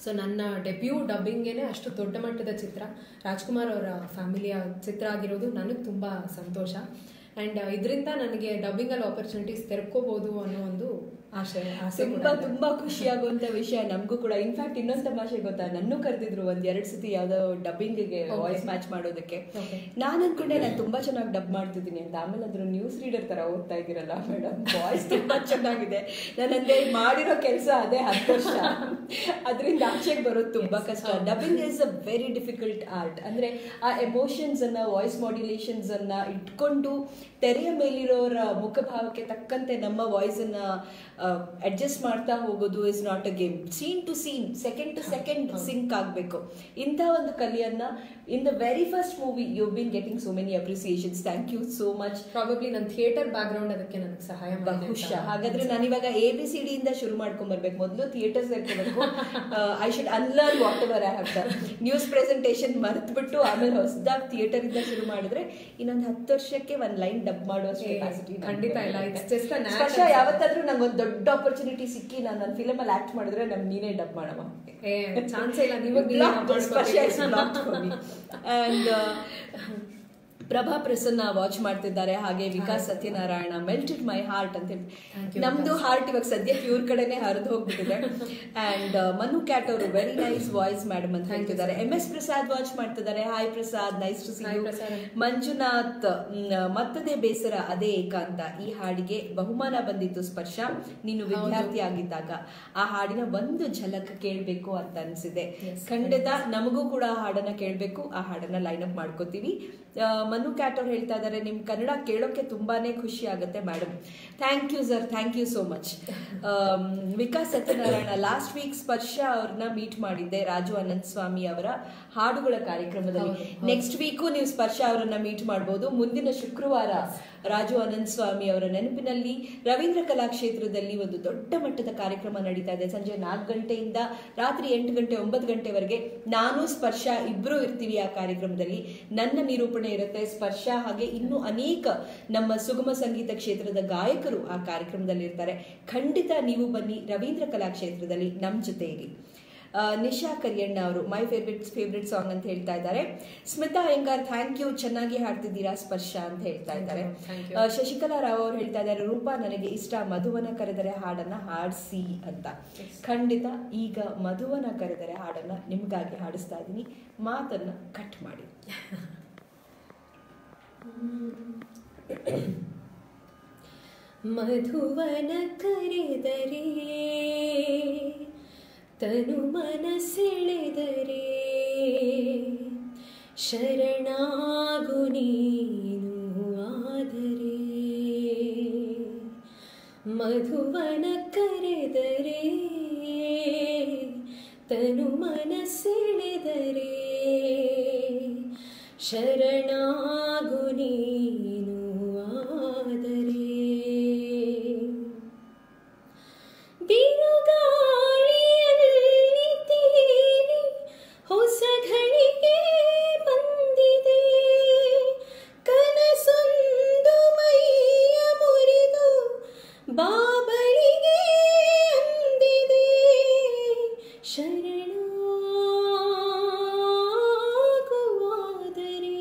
ಸೊ ನನ್ನ ಡೆಬ್ಯೂ ಡಬ್ಬಿಂಗೇನೆ ಅಷ್ಟು ದೊಡ್ಡ ಮಟ್ಟದ ಚಿತ್ರ, ರಾಜ್ಕುಮಾರ್ ಅವರ ಫ್ಯಾಮಿಲಿಯ ಚಿತ್ರ ಆಗಿರೋದು ನನಗೆ ತುಂಬ ಸಂತೋಷ. ಆ್ಯಂಡ್ ಇದರಿಂದ ನನಗೆ ಡಬ್ಬಿಂಗಲ್ಲಿ ಆಪರ್ಚುನಿಟೀಸ್ ತೆರ್ಕೋಬೋದು ಅನ್ನೋ ಒಂದು ಆಸೆ ತುಂಬಾ ಖುಷಿಯಾಗುವಂತ ವಿಷಯ ನಮಗೂ ಕೂಡ. ಇನ್ಫ್ಯಾಕ್ಟ್ ಇನ್ನೊಂದು ತಮಾಷೆ ಗೊತ್ತಾ, ನನ್ನೂ ಕರೆದಿದ್ರು ಒಂದ್ ಸತಿ ಯಾವ್ದೋ ಡಬ್ಬಿಂಗ್ಗೆ ವಾಯ್ಸ್ ಮ್ಯಾಚ್ ಮಾಡೋದಕ್ಕೆ. ನಾನು ಅನ್ಕೊಂಡೆ ನಾನು ತುಂಬಾ ಚೆನ್ನಾಗಿ ಡಬ್ ಮಾಡ್ತಿದ್ದೀನಿ ಅಂತ. ಆಮೇಲೆ ಅದ್ರ ನ್ಯೂಸ್ ರೀಡರ್ ತರ ಓದ್ತಾ ಇದ್ದೀರಲ್ಲ ಮೇಡಮ್, ವಾಯ್ಸ್ ತುಂಬಾ ಚೆನ್ನಾಗಿದೆ. ನಾನಂದ್ರೆ ಮಾಡಿರೋ ಕೆಲಸ ಅದೇ 10 ವರ್ಷ, ಅದರಿಂದ ಆಚೆಗೆ ಬರೋದು ತುಂಬಾ ಕಷ್ಟ. Dubbing is a very difficult art. ಅಂದ್ರೆ ಆ ಎಮೋಷನ್ಸ್ ಅನ್ನ, ವಾಯ್ಸ್ ಮಾಡ್ಯುಲೇಷನ್ಸ್ ಅನ್ನ ಇಟ್ಕೊಂಡು ತೆರೆಯ ಮೇಲಿರೋರ ಮುಖಭಾವಕ್ಕೆ ತಕ್ಕಂತೆ ನಮ್ಮ ವಾಯ್ಸ್ ಅನ್ನ ಅಡ್ಜಸ್ಟ್ ಮಾಡ್ತಾ ಹೋಗೋದು is not a game. Scene to scene, second to second sync ಆಗಬೇಕು. ಇಂಥ ಒಂದು ಕಲೆಯನ್ನ in the very first movie you been getting so many appreciations. Thank you so much. Probably ನನ್ನ ಥಿಯೇಟರ್ ಬ್ಯಾಕ್ ಗ್ರೌಂಡ್ ಅದಕ್ಕೆ ನನಗೆ ಸಹಾಯ ಬಹುಶಃ. ಹಾಗಾದ್ರೆ ನಾನು ಇವಾಗ ABCD ಇಂದ ಶುರು ಮಾಡ್ಕೊಂಡ್ ಬರ್ಬೇಕು. ಮೊದಲು ಥಿಯೇಟರ್ ಸೇರ್ಕೋಬೇಕು. I should unlearn whatever I have done. News presentation ಮರೆತುಬಿಟ್ಟು ಆಮೇಲೆ ಹೊಸದಾಗಿ ಥಿಯೇಟರ್ ಇಂದ ಶುರು ಮಾಡಿದ್ರೆ ಇನ್ನೊಂದು 10 ವರ್ಷಕ್ಕೆ ಒಂದ್ ಲೈನ್ ಡಬ್ ಮಾಡುವಷ್ಟು ಕೆಪಾಸಿಟಿ ಖಂಡಿತ ಇಲ್ಲ. ಸ್ಪರ್ಶ, ಯಾವತ್ತಾದ್ರೂ ನಂಗೆ ಒಂದು ದೊಡ್ಡ ಆಪರ್ಚುನಿಟಿ ಸಿಕ್ಕಿ ನಾನು ನನ್ನ ಫಿಲಮ್ ಅಲ್ಲಿ ಆಕ್ಟ್ ಮಾಡಿದ್ರೆ ನಮ್ ನೀನೇ ಡಬ್ ಮಾಡಮ್ಮ. ಚಾನ್ಸೇ ಇಲ್ಲ. ನೀವು ಅಂಡ್ ಪ್ರಭಾ ಪ್ರಸನ್ನ ವಾಚ್ ಮಾಡ್ತಿದ್ದಾರೆ, ಹಾಗೆ Vikas Satyanarayana melted my heart ಅಂತ ಹೇಳಿ. ನಮ್ದು ಹಾರ್ಟ್ ಇವಾಗ ಸದ್ಯಕ್ಕೆ ಇವ್ರ ಕಡೆನೆ ಹರಿದು ಹೋಗ್ಬಿಟ್ಟಿದೆ. ಅಂಡ್ ಮನು ಕ್ಯಾಟ್ ಅವರು ವೆರಿ ನೈಸ್ ವಾಯ್ಸ್ ಮೇಡಮ್ ಅಂತ ಹೇಳ್ತಿದ್ದಾರೆ. MS ಪ್ರಸಾದ್ ವಾಚ್ ಮಾಡ್ತಿದ್ದಾರೆ. Hi Prasad, nice to see you. Manjunath, ಮತ್ತದೇ ಬೇಸರ ಅದೇ ಏಕಾಂತ, ಈ ಹಾಡಿಗೆ ಬಹುಮಾನ ಬಂದಿತ್ತು ಸ್ಪರ್ಶ ನೀನು ವಿದ್ಯಾರ್ಥಿ ಆಗಿದ್ದಾಗ. ಆ ಹಾಡಿನ ಒಂದು ಝಲಕ್ ಕೇಳಬೇಕು ಅಂತ ಅನ್ಸಿದೆ. ಖಂಡಿತ ನಮಗೂ ಕೂಡ ಆ ಹಾಡನ್ನ ಕೇಳಬೇಕು. ಆ ಹಾಡನ್ನ ಲೈನ್ ಅಪ್ ಮಾಡ್ಕೋತೀವಿ. ಮನು ಕ್ಯಾಟ್ ಅವ್ರು ಹೇಳ್ತಾ ಇದ್ದಾರೆ, ನಿಮ್ ಕನ್ನಡ ಕೇಳೋಕೆ ತುಂಬಾನೇ ಖುಷಿ ಆಗುತ್ತೆ madam. Thank you sir, thank you so much. Vikas Satyanarayana, last week Sparsha ಅವ್ರನ್ನ ಮೀಟ್ ಮಾಡಿದ್ದೆ ರಾಜು ಅನಂತ ಸ್ವಾಮಿ ಅವರ ಹಾಡುಗಳ ಕಾರ್ಯಕ್ರಮದಲ್ಲಿ. ನೆಕ್ಸ್ಟ್ ವೀಕು ನೀವು ಸ್ಪರ್ಶ ಅವರನ್ನ ಮೀಟ್ ಮಾಡಬಹುದು. ಮುಂದಿನ ಶುಕ್ರವಾರ ರಾಜು ಅನಂತ ಸ್ವಾಮಿ ಅವರ ನೆನಪಿನಲ್ಲಿ ರವೀಂದ್ರ ಕಲಾಕ್ಷೇತ್ರದಲ್ಲಿ ಒಂದು ದೊಡ್ಡ ಮಟ್ಟದ ಕಾರ್ಯಕ್ರಮ ನಡೀತಾ ಇದೆ. ಸಂಜೆ 4 ಗಂಟೆಯಿಂದ ರಾತ್ರಿ 8 ಗಂಟೆ 9 ಗಂಟೆವರೆಗೆ ನಾನು ಸ್ಪರ್ಶ ಇಬ್ರು ಇರ್ತೀವಿ ಆ ಕಾರ್ಯಕ್ರಮದಲ್ಲಿ. ನನ್ನ ನಿರೂಪಣೆ ಇರುತ್ತೆ. ಸ್ಪರ್ಶ ಹಾಗೆ ಇನ್ನೂ ಅನೇಕ ನಮ್ಮ ಸುಗಮ ಸಂಗೀತ ಕ್ಷೇತ್ರದ ಗಾಯಕರು ಆ ಕಾರ್ಯಕ್ರಮದಲ್ಲಿ ಇರ್ತಾರೆ. ಖಂಡಿತ ನೀವು ಬನ್ನಿ, ರವೀಂದ್ರ ಕಲಾಕ್ಷೇತ್ರದಲ್ಲಿ ನಮ್ ಜೊತೆ ಇರಿ. ನಿಶಾ ಕರಿಯಣ್ಣ ಅವರು ಮೈ ಫೇವ್ರೆಟ್ ಸಾಂಗ್ ಅಂತ ಹೇಳ್ತಾ ಇದ್ದಾರೆ. ಸ್ಮಿತಾ ಅಯ್ಯಂಗಾರ್, ಥ್ಯಾಂಕ್ ಯು, ಚೆನ್ನಾಗಿ ಹಾಡ್ತಿದ್ದೀರಾ ಸ್ಪರ್ಶ ಅಂತ ಹೇಳ್ತಾ ಇದ್ದಾರೆ. ಶಶಿಕಲಾ ರಾವ್ ಅವರು ಹೇಳ್ತಾ ಇದ್ದಾರೆ, ರೂಪಾ ನನಗೆ ಇಷ್ಟ, ಮಧುವನ ಕರೆದರೆ ಹಾಡನ್ನ ಹಾಡಿಸಿ ಅಂತ. ಖಂಡಿತ ಈಗ ಮಧುವನ ಕರೆದರೆ ಹಾಡನ್ನ ನಿಮ್ಗಾಗಿ ಹಾಡಿಸ್ತಾ ಇದ್ದೀನಿ. ಮಾತನ್ನ ಕಟ್ ಮಾಡಿ. ಮಧುವನ ಕರೆದರೆ ತನು ಮನಸೆಳೆದರೆ ಶರಣಾಗು ನೀನು ಆದರೆ. ಮಧುವನ ಕರೆದರೆ ತನು ಮನಸೆಳೆದರೆ ಶರಣಾಗು ನೀನು ಆದರೆ. ಬಿರುಗಾಳಿಯಲ್ಲಿ ತೇಲಿ ಹೊಸ ಘಳಿಗೆ ಬಂದಿದೆ, ಕನಸೊಂದು ಮೈಯ ಮುರಿದು ಬಾಬಳಿಗೆ ಅಂದಿದೆ. ಶರಣಾಗುವಾದರೆ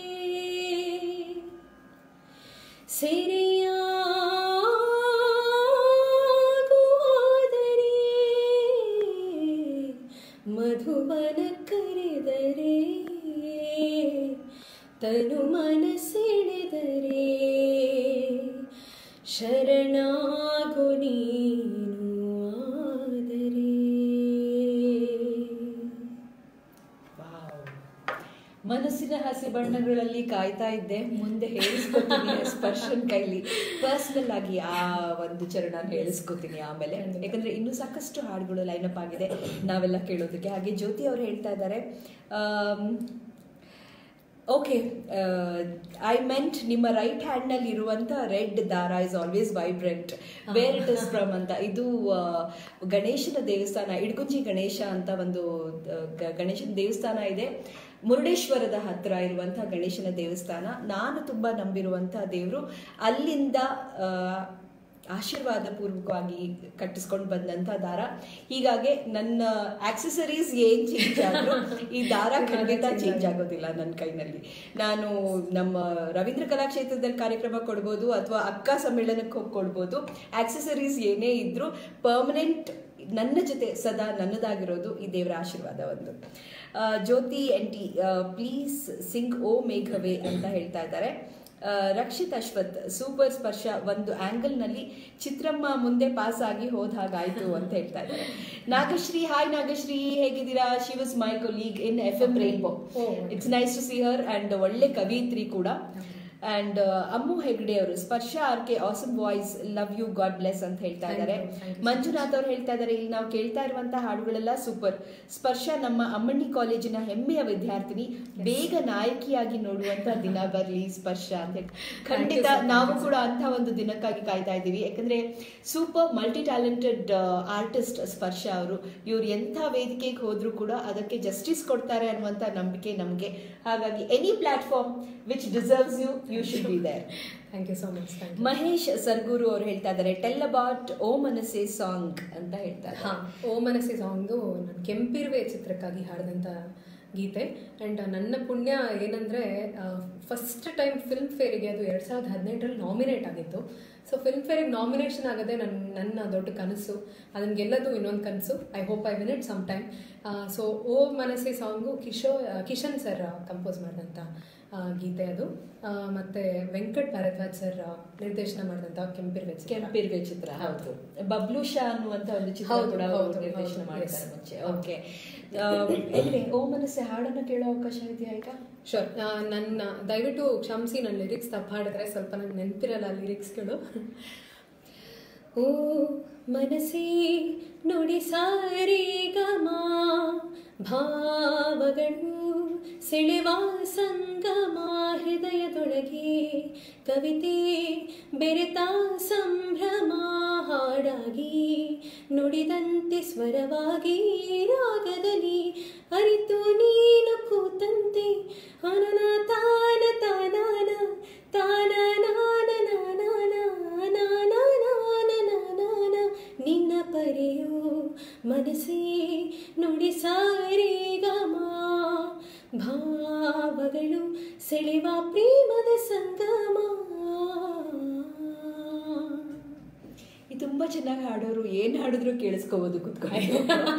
ಸೆರೆಯಾಗುವಾದರೆ. ಮಧುವನ ಕರೆದರೆ ತನು ಮನಸೆಳೆದರೆ ಶರಣಾಗು ನೀನು ಆದರೆ. ಮನಸ್ಸಿನ ಹಸಿ ಬಣ್ಣಗಳಲ್ಲಿ ಕಾಯ್ತಾ ಇದ್ದೆ, ಮುಂದೆ ಹೇಳಿಸ್ಕೊತೀನಿ ಸ್ಪರ್ಶನ್ ಕೈಲಿ ಪರ್ಸನಲ್ ಆಗಿ ಆ ಒಂದು ಚರಣ ಹೇಳಿಸ್ಕೊತೀನಿ ಆಮೇಲೆ. ಯಾಕಂದ್ರೆ ಇನ್ನೂ ಸಾಕಷ್ಟು ಹಾಡುಗಳು ಲೈನಪ್ ಆಗಿದೆ ನಾವೆಲ್ಲ ಕೇಳೋದಕ್ಕೆ. ಹಾಗೆ ಜ್ಯೋತಿ ಅವರು ಹೇಳ್ತಾ ಇದ್ದಾರೆ, ಓಕೆ, ಐ ಮೆಂಟ್ ನಿಮ್ಮ ರೈಟ್ ಹ್ಯಾಂಡ್ ನಲ್ಲಿ ಇರುವಂತ ರೆಡ್ ದಾರ is always vibrant, where it is from ಅಂತ. ಇದು ಗಣೇಶನ ದೇವಸ್ಥಾನ, ಇಡ್ಗುಂಜಿ ಗಣೇಶ ಅಂತ ಒಂದು ಗಣೇಶನ ದೇವಸ್ಥಾನ ಇದೆ. ಮುರುಡೇಶ್ವರದ ಹತ್ರ ಇರುವಂತಹ ಗಣೇಶನ ದೇವಸ್ಥಾನ. ನಾನು ತುಂಬಾ ನಂಬಿರುವಂತಹ ದೇವರು. ಅಲ್ಲಿಂದ ಆಶೀರ್ವಾದ ಪೂರ್ವಕವಾಗಿ ಕಟ್ಟಿಸ್ಕೊಂಡು ಬಂದಂಥ ದಾರ. ಹೀಗಾಗಿ ನನ್ನ ಆಕ್ಸೆಸರೀಸ್ ಏನು ಚೇಂಜ್ ಆದರೂ ಈ ದಾರ ಖಂಡಿತ ಚೇಂಜ್ ಆಗೋದಿಲ್ಲ ನನ್ನ ಕೈನಲ್ಲಿ. ನಾನು ನಮ್ಮ ರವೀಂದ್ರ ಕಲಾಕ್ಷೇತ್ರದಲ್ಲಿ ಕಾರ್ಯಕ್ರಮ ಕೊಡ್ಬೋದು ಅಥವಾ ಅಕ್ಕ ಸಮ್ಮೇಳನಕ್ಕೆ ಹೋಗಿ ಕೊಡ್ಬೋದು. ಆಕ್ಸೆಸರೀಸ್ ಏನೇ ಇದ್ರೂ ಪರ್ಮನೆಂಟ್ ನನ್ನ ಜೊತೆ ಸದಾ ನನ್ನದಾಗಿರೋದು ಈ ದೇವರ ಆಶೀರ್ವಾದ ಒಂದು. ಜ್ಯೋತಿ NT ಪ್ಲೀಸ್ ಸಿಂಗ್ ಓ ಮೇಘವೇ ಅಂತ ಹೇಳ್ತಾ ಇದ್ದಾರೆ. ರಕ್ಷಿತ್ ಅಶ್ವಥ್ ಸೂಪರ್ ಸ್ಪರ್ಶ, ಒಂದು ಆಂಗಲ್ನಲ್ಲಿ ಚಿತ್ರಮ್ಮ ಮುಂದೆ ಪಾಸ್ ಆಗಿ ಹೋದ ಹಾಗಾಯ್ತು ಅಂತ ಹೇಳ್ತಾ ಇದ್ದಾರೆ. ನಾಗಶ್ರೀ, ಹಾಯ್ ನಾಗಶ್ರೀ, ಹೇಗಿದ್ದೀರಾ? She was my colleague in FM Rainbow. It's nice to see her and ಒಳ್ಳೆ ಕವಿಯಿತ್ರಿ ಕೂಡ. ಅಂಡ್ ಅಮ್ಮು ಹೆಗ್ಡೆ ಅವರು Sparsha RK awesome voice, love you, God bless ಅಂತ ಹೇಳ್ತಾ ಇದ್ದಾರೆ. ಮಂಜುನಾಥ್ ಅವ್ರು ಹೇಳ್ತಾ ಇದ್ದಾರೆ, ಇಲ್ಲಿ ನಾವು ಕೇಳ್ತಾ ಇರುವಂತಹ ಹಾಡುಗಳೆಲ್ಲ ಸೂಪರ್. ಸ್ಪರ್ಶ ನಮ್ಮ ಅಮ್ಮಣ್ಣಿ ಕಾಲೇಜಿನ ಹೆಮ್ಮೆಯ ವಿದ್ಯಾರ್ಥಿನಿ, ಬೇಗ ನಾಯಕಿಯಾಗಿ ನೋಡುವಂತ ದಿನ ಬರಲಿ ಸ್ಪರ್ಶ ಅಂತ ಹೇಳಿ. ಖಂಡಿತ ನಾವು ಕೂಡ ಅಂತ ಒಂದು ದಿನಕ್ಕಾಗಿ ಕಾಯ್ತಾ ಇದ್ದೀವಿ. ಯಾಕಂದ್ರೆ ಸೂಪರ್ ಮಲ್ಟಿ ಟ್ಯಾಲೆಂಟೆಡ್ ಆರ್ಟಿಸ್ಟ್ ಸ್ಪರ್ಶ ಅವರು. ಇವ್ರು ಎಂಥ ವೇದಿಕೆಗೆ ಹೋದ್ರು ಕೂಡ ಅದಕ್ಕೆ ಜಸ್ಟಿಸ್ ಕೊಡ್ತಾರೆ ಅನ್ನುವಂತ ನಂಬಿಕೆ ನಮಗೆ. ಹಾಗಾಗಿ any platform which deserves you, you should be there. Thank you so much. Mahesh Sargur ಅವರು ಹೇಳ್ತಾ ಇದ್ದಾರೆ, ಟೆಲ್ ಅಬೌಟ್ ಓ ಮನಸ್ಸೆ ಸಾಂಗ್ ಅಂತ ಹೇಳ್ತಾರೆ. ಓ ಮನಸ್ಸೆ ಸಾಂಗ್ದು ನಾನು ಕೆಂಪಿರುವೆ ಚಿತ್ರಕ್ಕಾಗಿ ಹಾಡಿದಂಥ ಗೀತೆ. ಆ್ಯಂಡ್ ನನ್ನ ಪುಣ್ಯ ಏನಂದರೆ ಫಸ್ಟ್ ಟೈಮ್ ಫಿಲ್ಮ್ ಫೇರಿಗೆ ಅದು 2018ರಲ್ಲಿ ನಾಮಿನೇಟ್ ಆಗಿತ್ತು. ಸೊ ಫಿಲ್ಮ್ ಫೇರಿಗೆ ನಾಮಿನೇಷನ್ ಆಗೋದೇ ನನ್ನ ದೊಡ್ಡ ಕನಸು. ಅದನ್ನು ಗೆಲ್ಲೋದು ಇನ್ನೊಂದು ಕನಸು. I hope I win it some time. So ಓ ಮನಸ್ಸೆ ಸಾಂಗು ಕಿಶನ್ ಸರ್ ಕಂಪೋಸ್ ಮಾಡಿದಂಥ ಗೀತೆ ಅದು. ಮತ್ತು ವೆಂಕಟ್ ಭಾರದ್ವಾಜ್ ಸರ್ ನಿರ್ದೇಶನ ಮಾಡಿದಂಥ ಕೆಂಪಿರುವೆ ಚಿತ್ರ. ಹೌದು, ಬಬ್ಲು ಶಾ ಅನ್ನುವಂಥ ಒಂದು ಚಿತ್ರ ಕೂಡ ನಿರ್ದೇಶನ ಮಾಡಿದ್ದಾರೆ ಮುಂಚೆ. ಓಕೆ, ಓ ಮನಸ್ಸೆ ಹಾಡನ್ನು ಕೇಳೋ ಅವಕಾಶ ಇದೆಯಾ ಈಗ? ಶೋರ್. ನನ್ನ ದಯವಿಟ್ಟು ಕ್ಷಮಿಸಿ, ನನ್ನ ಲಿರಿಕ್ಸ್ ತಪ್ಪು ಹಾಡಿದ್ರೆ ಸ್ವಲ್ಪ ನಂಗೆ ನೆನಪಿರಲ್ಲ ಲಿರಿಕ್ಸ್ಗಳು. ಓ ಮನಸ್ಸೇ ನುಡಿ ಸಾರಿ ಗಮ, ಭಾವಗಳು ಸೆಳೆವ ಸಂಗಮ, ಹೃದಯದೊಳಗೆ ಕವಿತೆ ಬೆರೆತ ಸಂಭ್ರಮ, ಹಾಡಾಗಿ ನುಡಿದಂತೆ ಸ್ವರವಾಗಿ ರಾಗದಲ್ಲಿ ಅರಿತು ನೀನು ಕೂತಂತೆ, ಅನನ ತಾನ ತಾನಾನ ತಾನಾನ ನಿನ್ನ ಪರೆಯೋ ಮನಸ್ಸೇ ನುಡಿ ಸಾರಿ ಗಮ, ಭಾವಗಳು ಸೆಳೆವ ಪ್ರೇಮದ ಸಂಗಮ. ಇದು ತುಂಬಾ ಚೆನ್ನಾಗಿ ಹಾಡೋರು ಏನ್ ಹಾಡಿದ್ರು ಕೇಳಿಸ್ಕೋಬಹುದು ಕುತ್ಕೊಂಡು.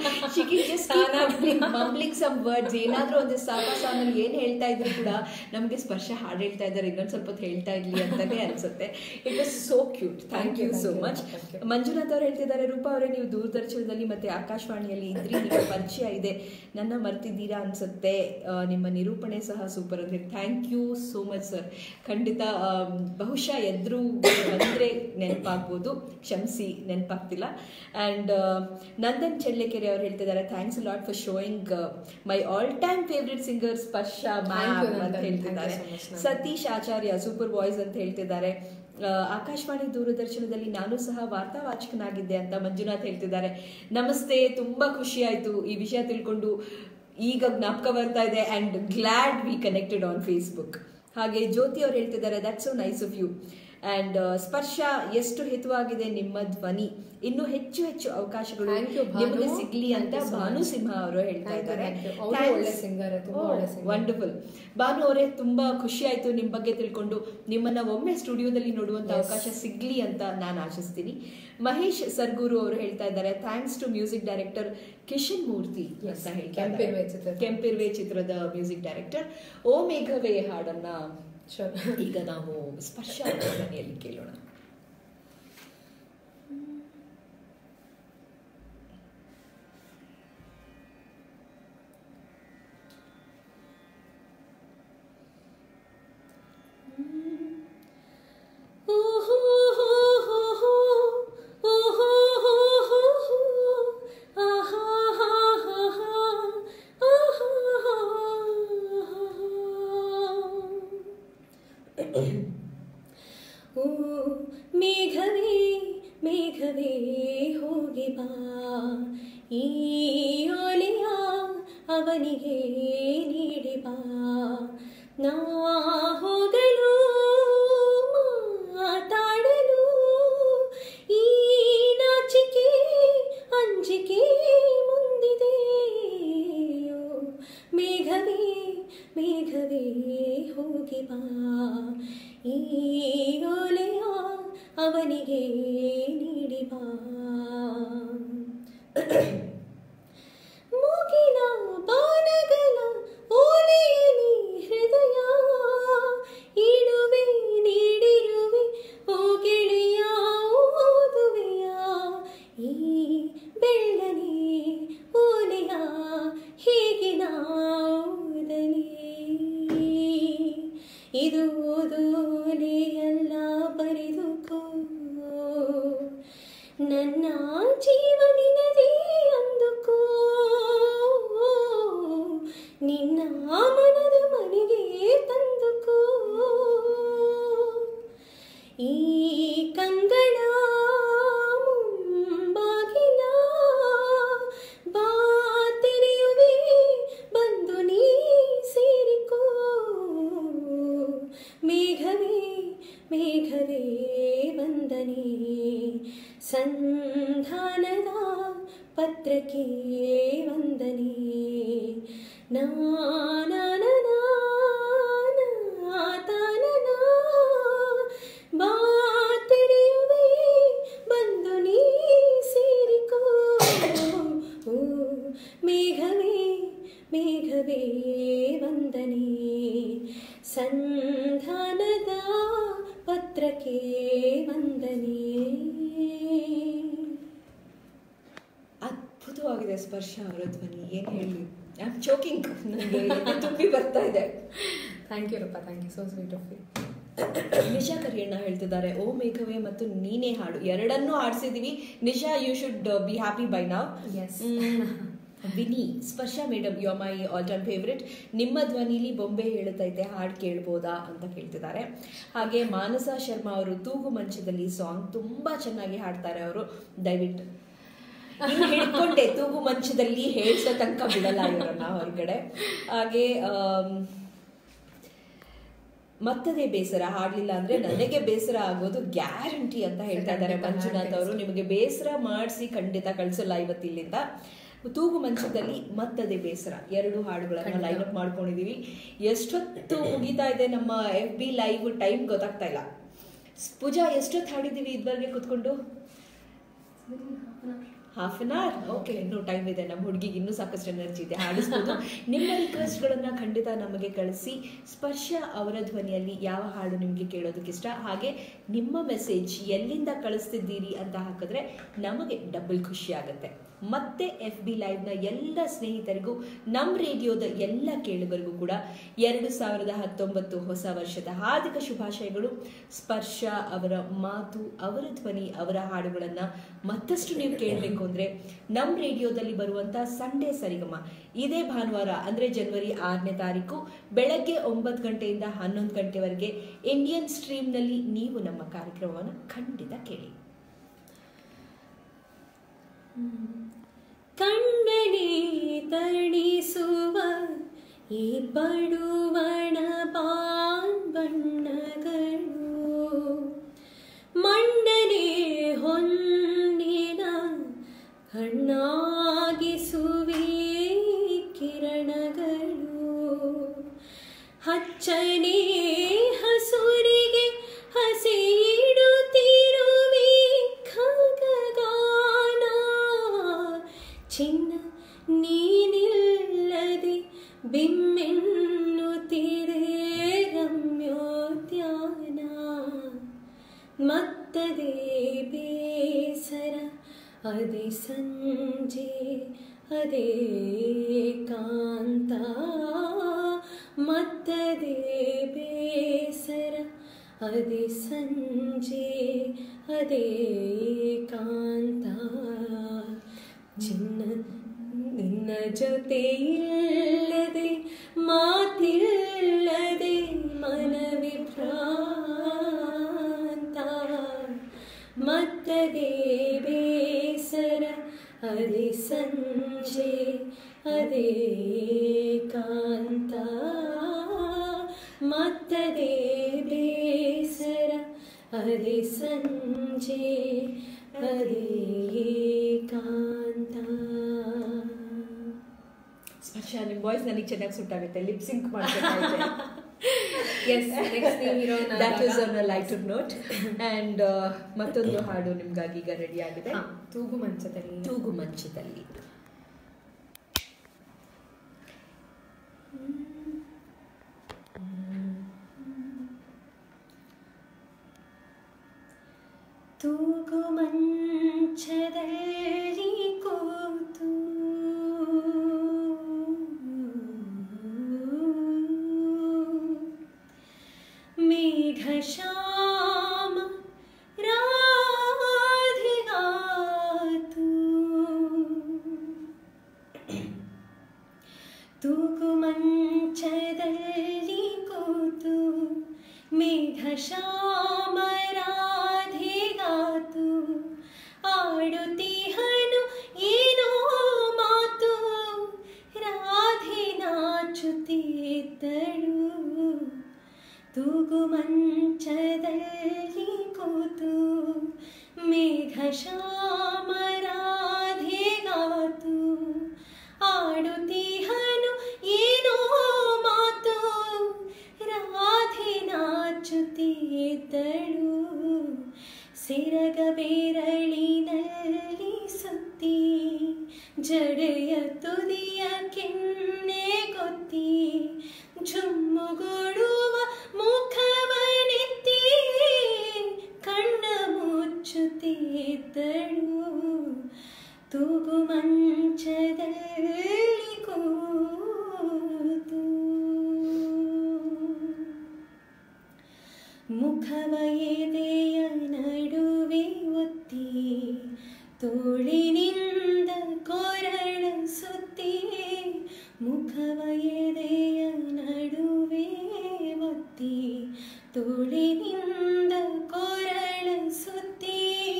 ಮಂಬ್ಲಿಂಗ್ ಸಮ್ ವರ್ಡ್ಸ್, ಏನಾದ್ರೂ ಒಂದು ಸಾನಲ್ಲಿ ಏನ್ ಹೇಳ್ತಾ ಇದ್ರು ಕೂಡ ನಮ್ಗೆ ಸ್ಪರ್ಶ ಹಾಡು ಹೇಳ್ತಾ ಇದ್ದಾರೆ, ಇನ್ನೊಂದ್ ಸ್ವಲ್ಪ ಹೊತ್ತು ಹೇಳ್ತಾ ಇರ್ಲಿ ಅಂತಾನೆ ಅನ್ಸುತ್ತೆ. It was so cute. Thank you so much. Manjunath ಅವ್ರು ಹೇಳ್ತಿದ್ದಾರೆ, ರೂಪಾ ಅವರೇ ನೀವು ದೂರದರ್ಶನದಲ್ಲಿ ಮತ್ತೆ ಆಕಾಶವಾಣಿಯಲ್ಲಿ ಇದ್ರಿ, ನಿಮ್ಮ ಪರಿಚಯ ಇದೆ, ನನ್ನ ಮರ್ತಿದ್ದೀರಾ ಅನ್ಸುತ್ತೆ, ನಿಮ್ಮ ನಿರೂಪಣೆ ಸಹ ಸೂಪರ್ ಅಂತ ಹೇಳಿ. Thank you so much sir. ಖಂಡಿತ ಬಹುಶಃ ಎದ್ರು ಬಂದ್ರೆ ನೆನಪಾಗ್ಬೋದು, ಕ್ಷಮಿಸಿ ನೆನಪಾಗ್ತಿಲ್ಲ. ಆ್ಯಂಡ್ ನಂದನ್ ಚೆಳ್ಳೆಕೆರೆ ಅವ್ರು ಹೇಳ್ತಿದ್ದಾರೆ, thanks lot for showing my all time favourite singer Sparsha ma'am ಅಂತ ಹೇಳ್ತಿದ್ದಾರೆ. ಸತೀಶ್ ಆಚಾರ್ಯ ಸೂಪರ್ ವಾಯ್ಸ್ ಅಂತ ಹೇಳ್ತಿದ್ದಾರೆ. ಆಕಾಶವಾಣಿ ದೂರದರ್ಶನದಲ್ಲಿ ನಾನು ಸಹ ವಾರ್ತಾವಾಚಕನಾಗಿದ್ದೆ ಅಂತ ಮಂಜುನಾಥ್ ಹೇಳ್ತಿದ್ದಾರೆ. ನಮಸ್ತೆ, ತುಂಬಾ ಖುಷಿ ಆಯ್ತು ಈ ವಿಷಯ ತಿಳ್ಕೊಂಡು, ಈಗ ಜ್ಞಾಪಕ ಬರ್ತಾ ಇದೆ and glad we connected on Facebook. ಹಾಗೆ ಜ್ಯೋತಿ ಅವ್ರು ಹೇಳ್ತಿದ್ದಾರೆ, that's so nice of you. And Sparsha, ಎಷ್ಟು ಹಿತವಾಗಿದೆ ನಿಮ್ಮ ಧ್ವನಿ, ಇನ್ನು ಹೆಚ್ಚು ಹೆಚ್ಚು ಅವಕಾಶಗಳು ನಿಮಗೆ ಸಿಗ್ಲಿ ಅಂತ ಭಾನು ಸಿಂಹ ಅವರು ಹೇಳ್ತಾ ಇದ್ದಾರೆ. ವಂಡರ್ಫುಲ್ ಭಾನು ಅವರೇ, ತುಂಬಾ ಖುಷಿ ಆಯ್ತು ನಿಮ್ ಬಗ್ಗೆ ತಿಳ್ಕೊಂಡು. ನಿಮ್ಮನ್ನ ಒಮ್ಮೆ ಸ್ಟುಡಿಯೋದಲ್ಲಿ ನೋಡುವಂತ ಅವಕಾಶ ಸಿಗ್ಲಿ ಅಂತ ನಾನು ಆಶಿಸ್ತೀನಿ. ಮಹೇಶ್ ಸರ್ಗೂರು ಅವರು ಹೇಳ್ತಾ ಇದ್ದಾರೆ, thanks to music director Kishan Murthy ಅಂತ ಹೇಳ್ತಾರೆ. ಕೆಂಪಿರುವೆ ಚಿತ್ರದ ಮ್ಯೂಸಿಕ್ ಡೈರೆಕ್ಟರ್. ಓ ಮೇಘವೇ ಹಾಡನ್ನ ಈಗ ನಾವು ಸ್ಪರ್ಶ ಧ್ವನಿಯಲ್ಲಿ ಕೇಳೋಣ. ಮೇಘವೇ ಮೇಘವೇ ಹೋಗಿ ಬಾ, ಈ ಓಲೆಯ ಅವನಿಗೆ ನೀಡಿ ಬಾ, ನಾ ಹೋಗಲು ಮಾತಾಡಲು ಓಲೆಯ ಅವನಿಗೆ ನೀಡಿ ಬಾ. ಮುಗಿಲ ಬಾಣಗಳ ಓಲೆಯಲಿ ಹೃದಯ ಇಡುವೆ ನೀಡಿರುವೆ ಓ ಗೆಳೆಯ ಓದುವೆಯ ಈ ಬೆಳ್ಳನೆ ಓಲೆಯ ಹೇಗೆ ಓದಲಿ. ಇದು ಓದೋಲೆಯಲ್ಲ ಬರೆದುಕೋ ನನ್ನ ಜೀವನಿನದೇ ಅಂದುಕೋ. ನಿನ್ನ ಮನದ ಮನೆಗೆ ತಂದುಕೋ. ಈ ಕಂಗಳ ಮುಂಬಾಗಿಲ ಬಾ ತೆರೆಯುವೆ ಬಂದು ನೀ ಸೇರಿಕೋ. ಮೇಘವೇ ಮೇಘವೇ ವಂದನೆ ಸಂಧಾನದ ಪತ್ರಕ್ಕೆ ವಂದನೆ. ತಾನನ ಬಾ ತೆರೆಯುವೆ ಬಂದು ನೀ ಸೇರಿಕೋ. ಮೇಘವೇ ಮೇಘವೇ ವಂದನೆ ಸಂಧಾನದ ಪತ್ರಕ್ಕೆ ವಂದನೆ. ಅದ್ಭುತವಾಗಿದೆ ಸ್ಪರ್ಶ ಅವರ ಧ್ವನಿ, ಏನು ಹೇಳಿ. ಐ ಆಮ್ ಚೋಕಿಂಗ್, ನನಗೆ ತುಂಬಿ ಬರ್ತಾ ಇದೆ. ಥ್ಯಾಂಕ್ ಯು ರಪ್ಪ, thank you, so sweet of you. Nisha Kariyanna ಹೇಳ್ತಿದ್ದಾರೆ, ಓ ಮೇಘವೇ ಮತ್ತು ನೀನೇ ಹಾಡು ಎರಡನ್ನೂ ಹಾಡಿಸಿದೀವಿ. Nisha, you should be happy by now. Yes. Vini, Sparsha madam, you are my all time favourite. ನಿಮ್ಮ ಧ್ವನಿಲಿ ಬೊಂಬೆ ಹೇಳುತ್ತೈತೆ, ಹಾಡು ಕೇಳ್ಬೋದಾ ಅಂತ ಕೇಳ್ತಿದ್ದಾರೆ. ಹಾಗೆ ಮಾನಸ ಶರ್ಮಾ ಅವರು ತೂಗು ಮಂಚದಲ್ಲಿ ಸಾಂಗ್ ತುಂಬ ಚೆನ್ನಾಗಿ ಹಾಡ್ತಾರೆ ಅವರು. ದಯವಿಟ್ಟು ಹಿಡ್ಕೊಂಡೆ, ತೂಗು ಮಂಚದಲ್ಲಿ ಹೇಳ್ಸೋ ತನಕ ಬಿಡಲ್ಲ ಇವರನ್ನ ಹೊರಗಡೆ. ಹಾಗೆ ಮತ್ತದೇ ಬೇಸರ ಹಾಡ್ಲಿಲ್ಲ ಅಂದ್ರೆ ನನಗೆ ಬೇಸರ ಆಗೋದು ಗ್ಯಾರಂಟಿ ಅಂತ ಹೇಳ್ತಾ ಇದ್ದಾರೆ ಮಂಜುನಾಥ್ ಅವರು. ನಿಮಗೆ ಬೇಸರ ಮಾಡಿಸಿ ಖಂಡಿತ ಕಳ್ಸಲ್ಲ ಇವತ್ತಿಲ್ಲಿಂದ. ತೂಗು ಮಂಚದಲ್ಲಿ ಮತ್ತದೇ ಬೇಸರ ಎರಡು ಹಾಡುಗಳನ್ನ ಲೈನ್ ಅಪ್ ಮಾಡ್ಕೊಂಡಿದೀವಿ. ಎಷ್ಟೊತ್ತು ಮುಗಿತಾ ಇದೆ ನಮ್ಮ FB ಲೈವ್, ಟೈಮ್ ಗೊತ್ತಾಗ್ತಾ ಇಲ್ಲ. ಪೂಜಾ, ಎಷ್ಟೊತ್ತು ಹಾಡಿದೀವಿ ಇದುವರೆಗೆ ಕೂತ್ಕೊಂಡು? Half an hour. ಓಕೆ, ಇನ್ನೂ ಟೈಮ್ ಇದೆ. ನಮ್ಮ ಹುಡುಗಿಗೆ ಇನ್ನೂ ಸಾಕಷ್ಟು ಎನರ್ಜಿ ಇದೆ, ಹಾಡಿಸ್ಬೋದು. ನಿಮ್ಮ ರಿಕ್ವೆಸ್ಟ್ಗಳನ್ನು ಖಂಡಿತ ನಮಗೆ ಕಳಿಸಿ. ಸ್ಪರ್ಶ ಅವರ ಧ್ವನಿಯಲ್ಲಿ ಯಾವ ಹಾಡು ನಿಮಗೆ ಕೇಳೋದಕ್ಕಿಷ್ಟ, ಹಾಗೆ ನಿಮ್ಮ ಮೆಸೇಜ್ ಎಲ್ಲಿಂದ ಕಳಿಸ್ತಿದ್ದೀರಿ ಅಂತ ಹಾಕಿದ್ರೆ ನಮಗೆ ಡಬಲ್ ಖುಷಿ ಆಗುತ್ತೆ. ಮತ್ತೆ FB ಲೈವ್ನ ಎಲ್ಲ ಸ್ನೇಹಿತರಿಗೂ, ನಮ್ಮ ರೇಡಿಯೋದ ಎಲ್ಲ ಕೇಳುಗರಿಗೂ ಕೂಡ 2019 ಹೊಸ ವರ್ಷದ ಹಾರ್ದಿಕ ಶುಭಾಶಯಗಳು. ಸ್ಪರ್ಶ ಅವರ ಮಾತು, ಅವರ ಧ್ವನಿ, ಅವರ ಹಾಡುಗಳನ್ನು ಮತ್ತಷ್ಟು ನೀವು ಕೇಳಬೇಕು ಅಂದರೆ ನಮ್ಮ ರೇಡಿಯೋದಲ್ಲಿ ಬರುವಂಥ ಸಂಡೇ ಸರಿಗಮ ಇದೇ ಭಾನುವಾರ ಅಂದರೆ ಜನವರಿ 6ನೇ ತಾರೀಕು ಬೆಳಗ್ಗೆ 9 ಗಂಟೆಯಿಂದ 11 ಗಂಟೆವರೆಗೆ ಇಂಡಿಯನ್ ಸ್ಟ್ರೀಮ್ನಲ್ಲಿ ನೀವು ನಮ್ಮ ಕಾರ್ಯಕ್ರಮವನ್ನು ಖಂಡಿತ ಕೇಳಿ. ಕಣ್ಣನೆ ತಣಿಸುವ ಈ ಬಡುವಣ ಬಣ್ಣಗಳು ಮಣ್ಣನೆ ಹೊನ್ನಿನ ಕಣ್ಣಾಗಿಸುವೆ ಕಿರಣಗಳು ಹಚ್ಚನೆ ಹಸುರಿಗೆ ಹಸಿಯಿಡುತ್ತಿರುವೆ ಖಗಗಾನ ಚಿನ್ನ ನೀನಿಲ್ಲದೆ ಬಿಮ್ಮೆನ್ನುತ್ತಿದೆ ರಮ್ಯೋದ್ಯಾನ ಮತ್ತದೇ ಬೇಸರ ಅದೇ ಸಂಜೆ ಅದೇ ಕಾಂತ ಮತ್ತದೇ ಬೇಸರ ಅದೇ ಸಂಜೆ ಅದೇ ಕಾಂತ ಚಿನ್ನ ನಿನ್ನ ಜೊತೆ ಇಲ್ಲದೆ ಮಾತಿಲ್ಲದೆ ಮನವಿಭ್ರಾಂತ ಮತ್ತದೇ ಬೇಸರ ಅದೇ ಸಂಜೆ ಅದೇ ಕಾಂತ ಮತ್ತದೇ ಬೇಸರ ಅದೇ ಸಂಜೆ ಅದೇ ಕಾಂತ. ಸ್ಪರ್ಶ, ನಿಮ್ಮ ವಾಯ್ಸ್ ನನಗೆ ಚೆನ್ನಾಗಿ ಸೂಟ್ ಆಗುತ್ತೆ, ಲಿಪ್ ಸಿಂಕ್ ಮಾಡ್ಬೇಕಾಗುತ್ತೆ. That is on a lighter note. And ಮತ್ತೊಂದು ಹಾಡು ನಿಮ್ಗಾಗಿ ಈಗ ರೆಡಿ ಆಗಿದೆ. ತೂಗು ಮಂಚದಲ್ಲಿ. ತೂಗು ಮಂಚದಲ್ಲಿ. ತೂಗು ಮಂಚದಲ್ಲಿ ಕೂತು ಮೇಘಶ್ಯಾಮ ರಾಧಿಗಾತು. ತೂಗು ಮಂಚದಲ್ಲಿ ಕೂತು ಮೇಘಶ್ಯಾಮ ರಾಧಿಗಾತು. ಆಡುತ್ತಿಹನು ಏನೋ ಮಾತು ರಾಧೆ ನಾಚುತ್ತಿದ್ದಳು. ತೂಗು ಮಂಚದಲ್ಲಿ ಕೂತು ಮೇಘಶ್ಯಾಮ ರಾಧೆಗಾತು. ಆಡುತ್ತಿಹನು ಏನೋ ಮಾತು ರಾಧೆ ನಾಚುತ್ತಿದ್ದಳು. ಸೆರಗ ಬೆರಳಿನಲ್ಲಿ ಸುತ್ತಿ ಜಡೆಯ ತುದಿಯ ಕೆನ್ನೆ ಗೊತ್ತಿ ಜುಮ್ಮುಗೊಡುವ ಮುಖವನೆತ್ತಿ ಕಣ್ಣ ಮುಚ್ಚುತ್ತಿದ್ದಳು. ತೂಗು ಮಂಚದಲ್ಲಿ ಕೂತು ಮುಖವ ಎದೆಯ ನಡುವೆ ಒತ್ತಿ ತೋಳಿನಿಂದ ಕೊರಳ ಸುತ್ತಿ. ಮುಖವ ಎದೆಯ ನಡುವೆ ಒತ್ತಿ ತೋಳಿನಿಂದ ಕೊರಳ ಸುತ್ತಿ.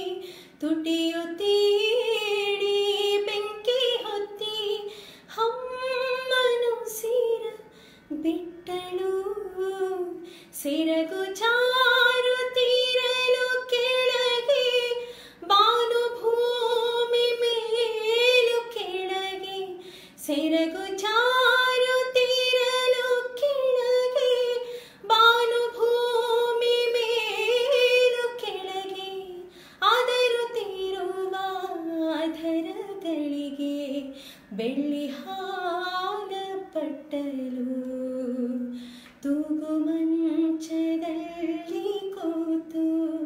ತುಟಿಯುತ್ತೀಡಿ ಬೆಂಕಿ ಹೊತ್ತಿ ಹಮ್ಮನು ಸಿರ ಬಿಟ್ಟಳು. ಸೆರಗು ಚಾರುತ್ತಿರಲು ಕೆಳಗೆ ಭಾನುಭೂಮಿ ಮೇಲು ಕೆಳಗೆ. ಸೆರಗು ಚಾರುತ್ತಿರಲು ಕೆಳಗೆ ಭಾನುಭೂಮಿ ಮೇಲು ಕೆಳಗೆ. ಅದರುತ್ತಿರುವ ಅಧರಗಳಿಗೆ ಬೆಳ್ಳಿ ಹಾಲ ಪಟ್ಟಲು. ತೂಗು ಮಂಚದಲ್ಲಿ ಕೂತು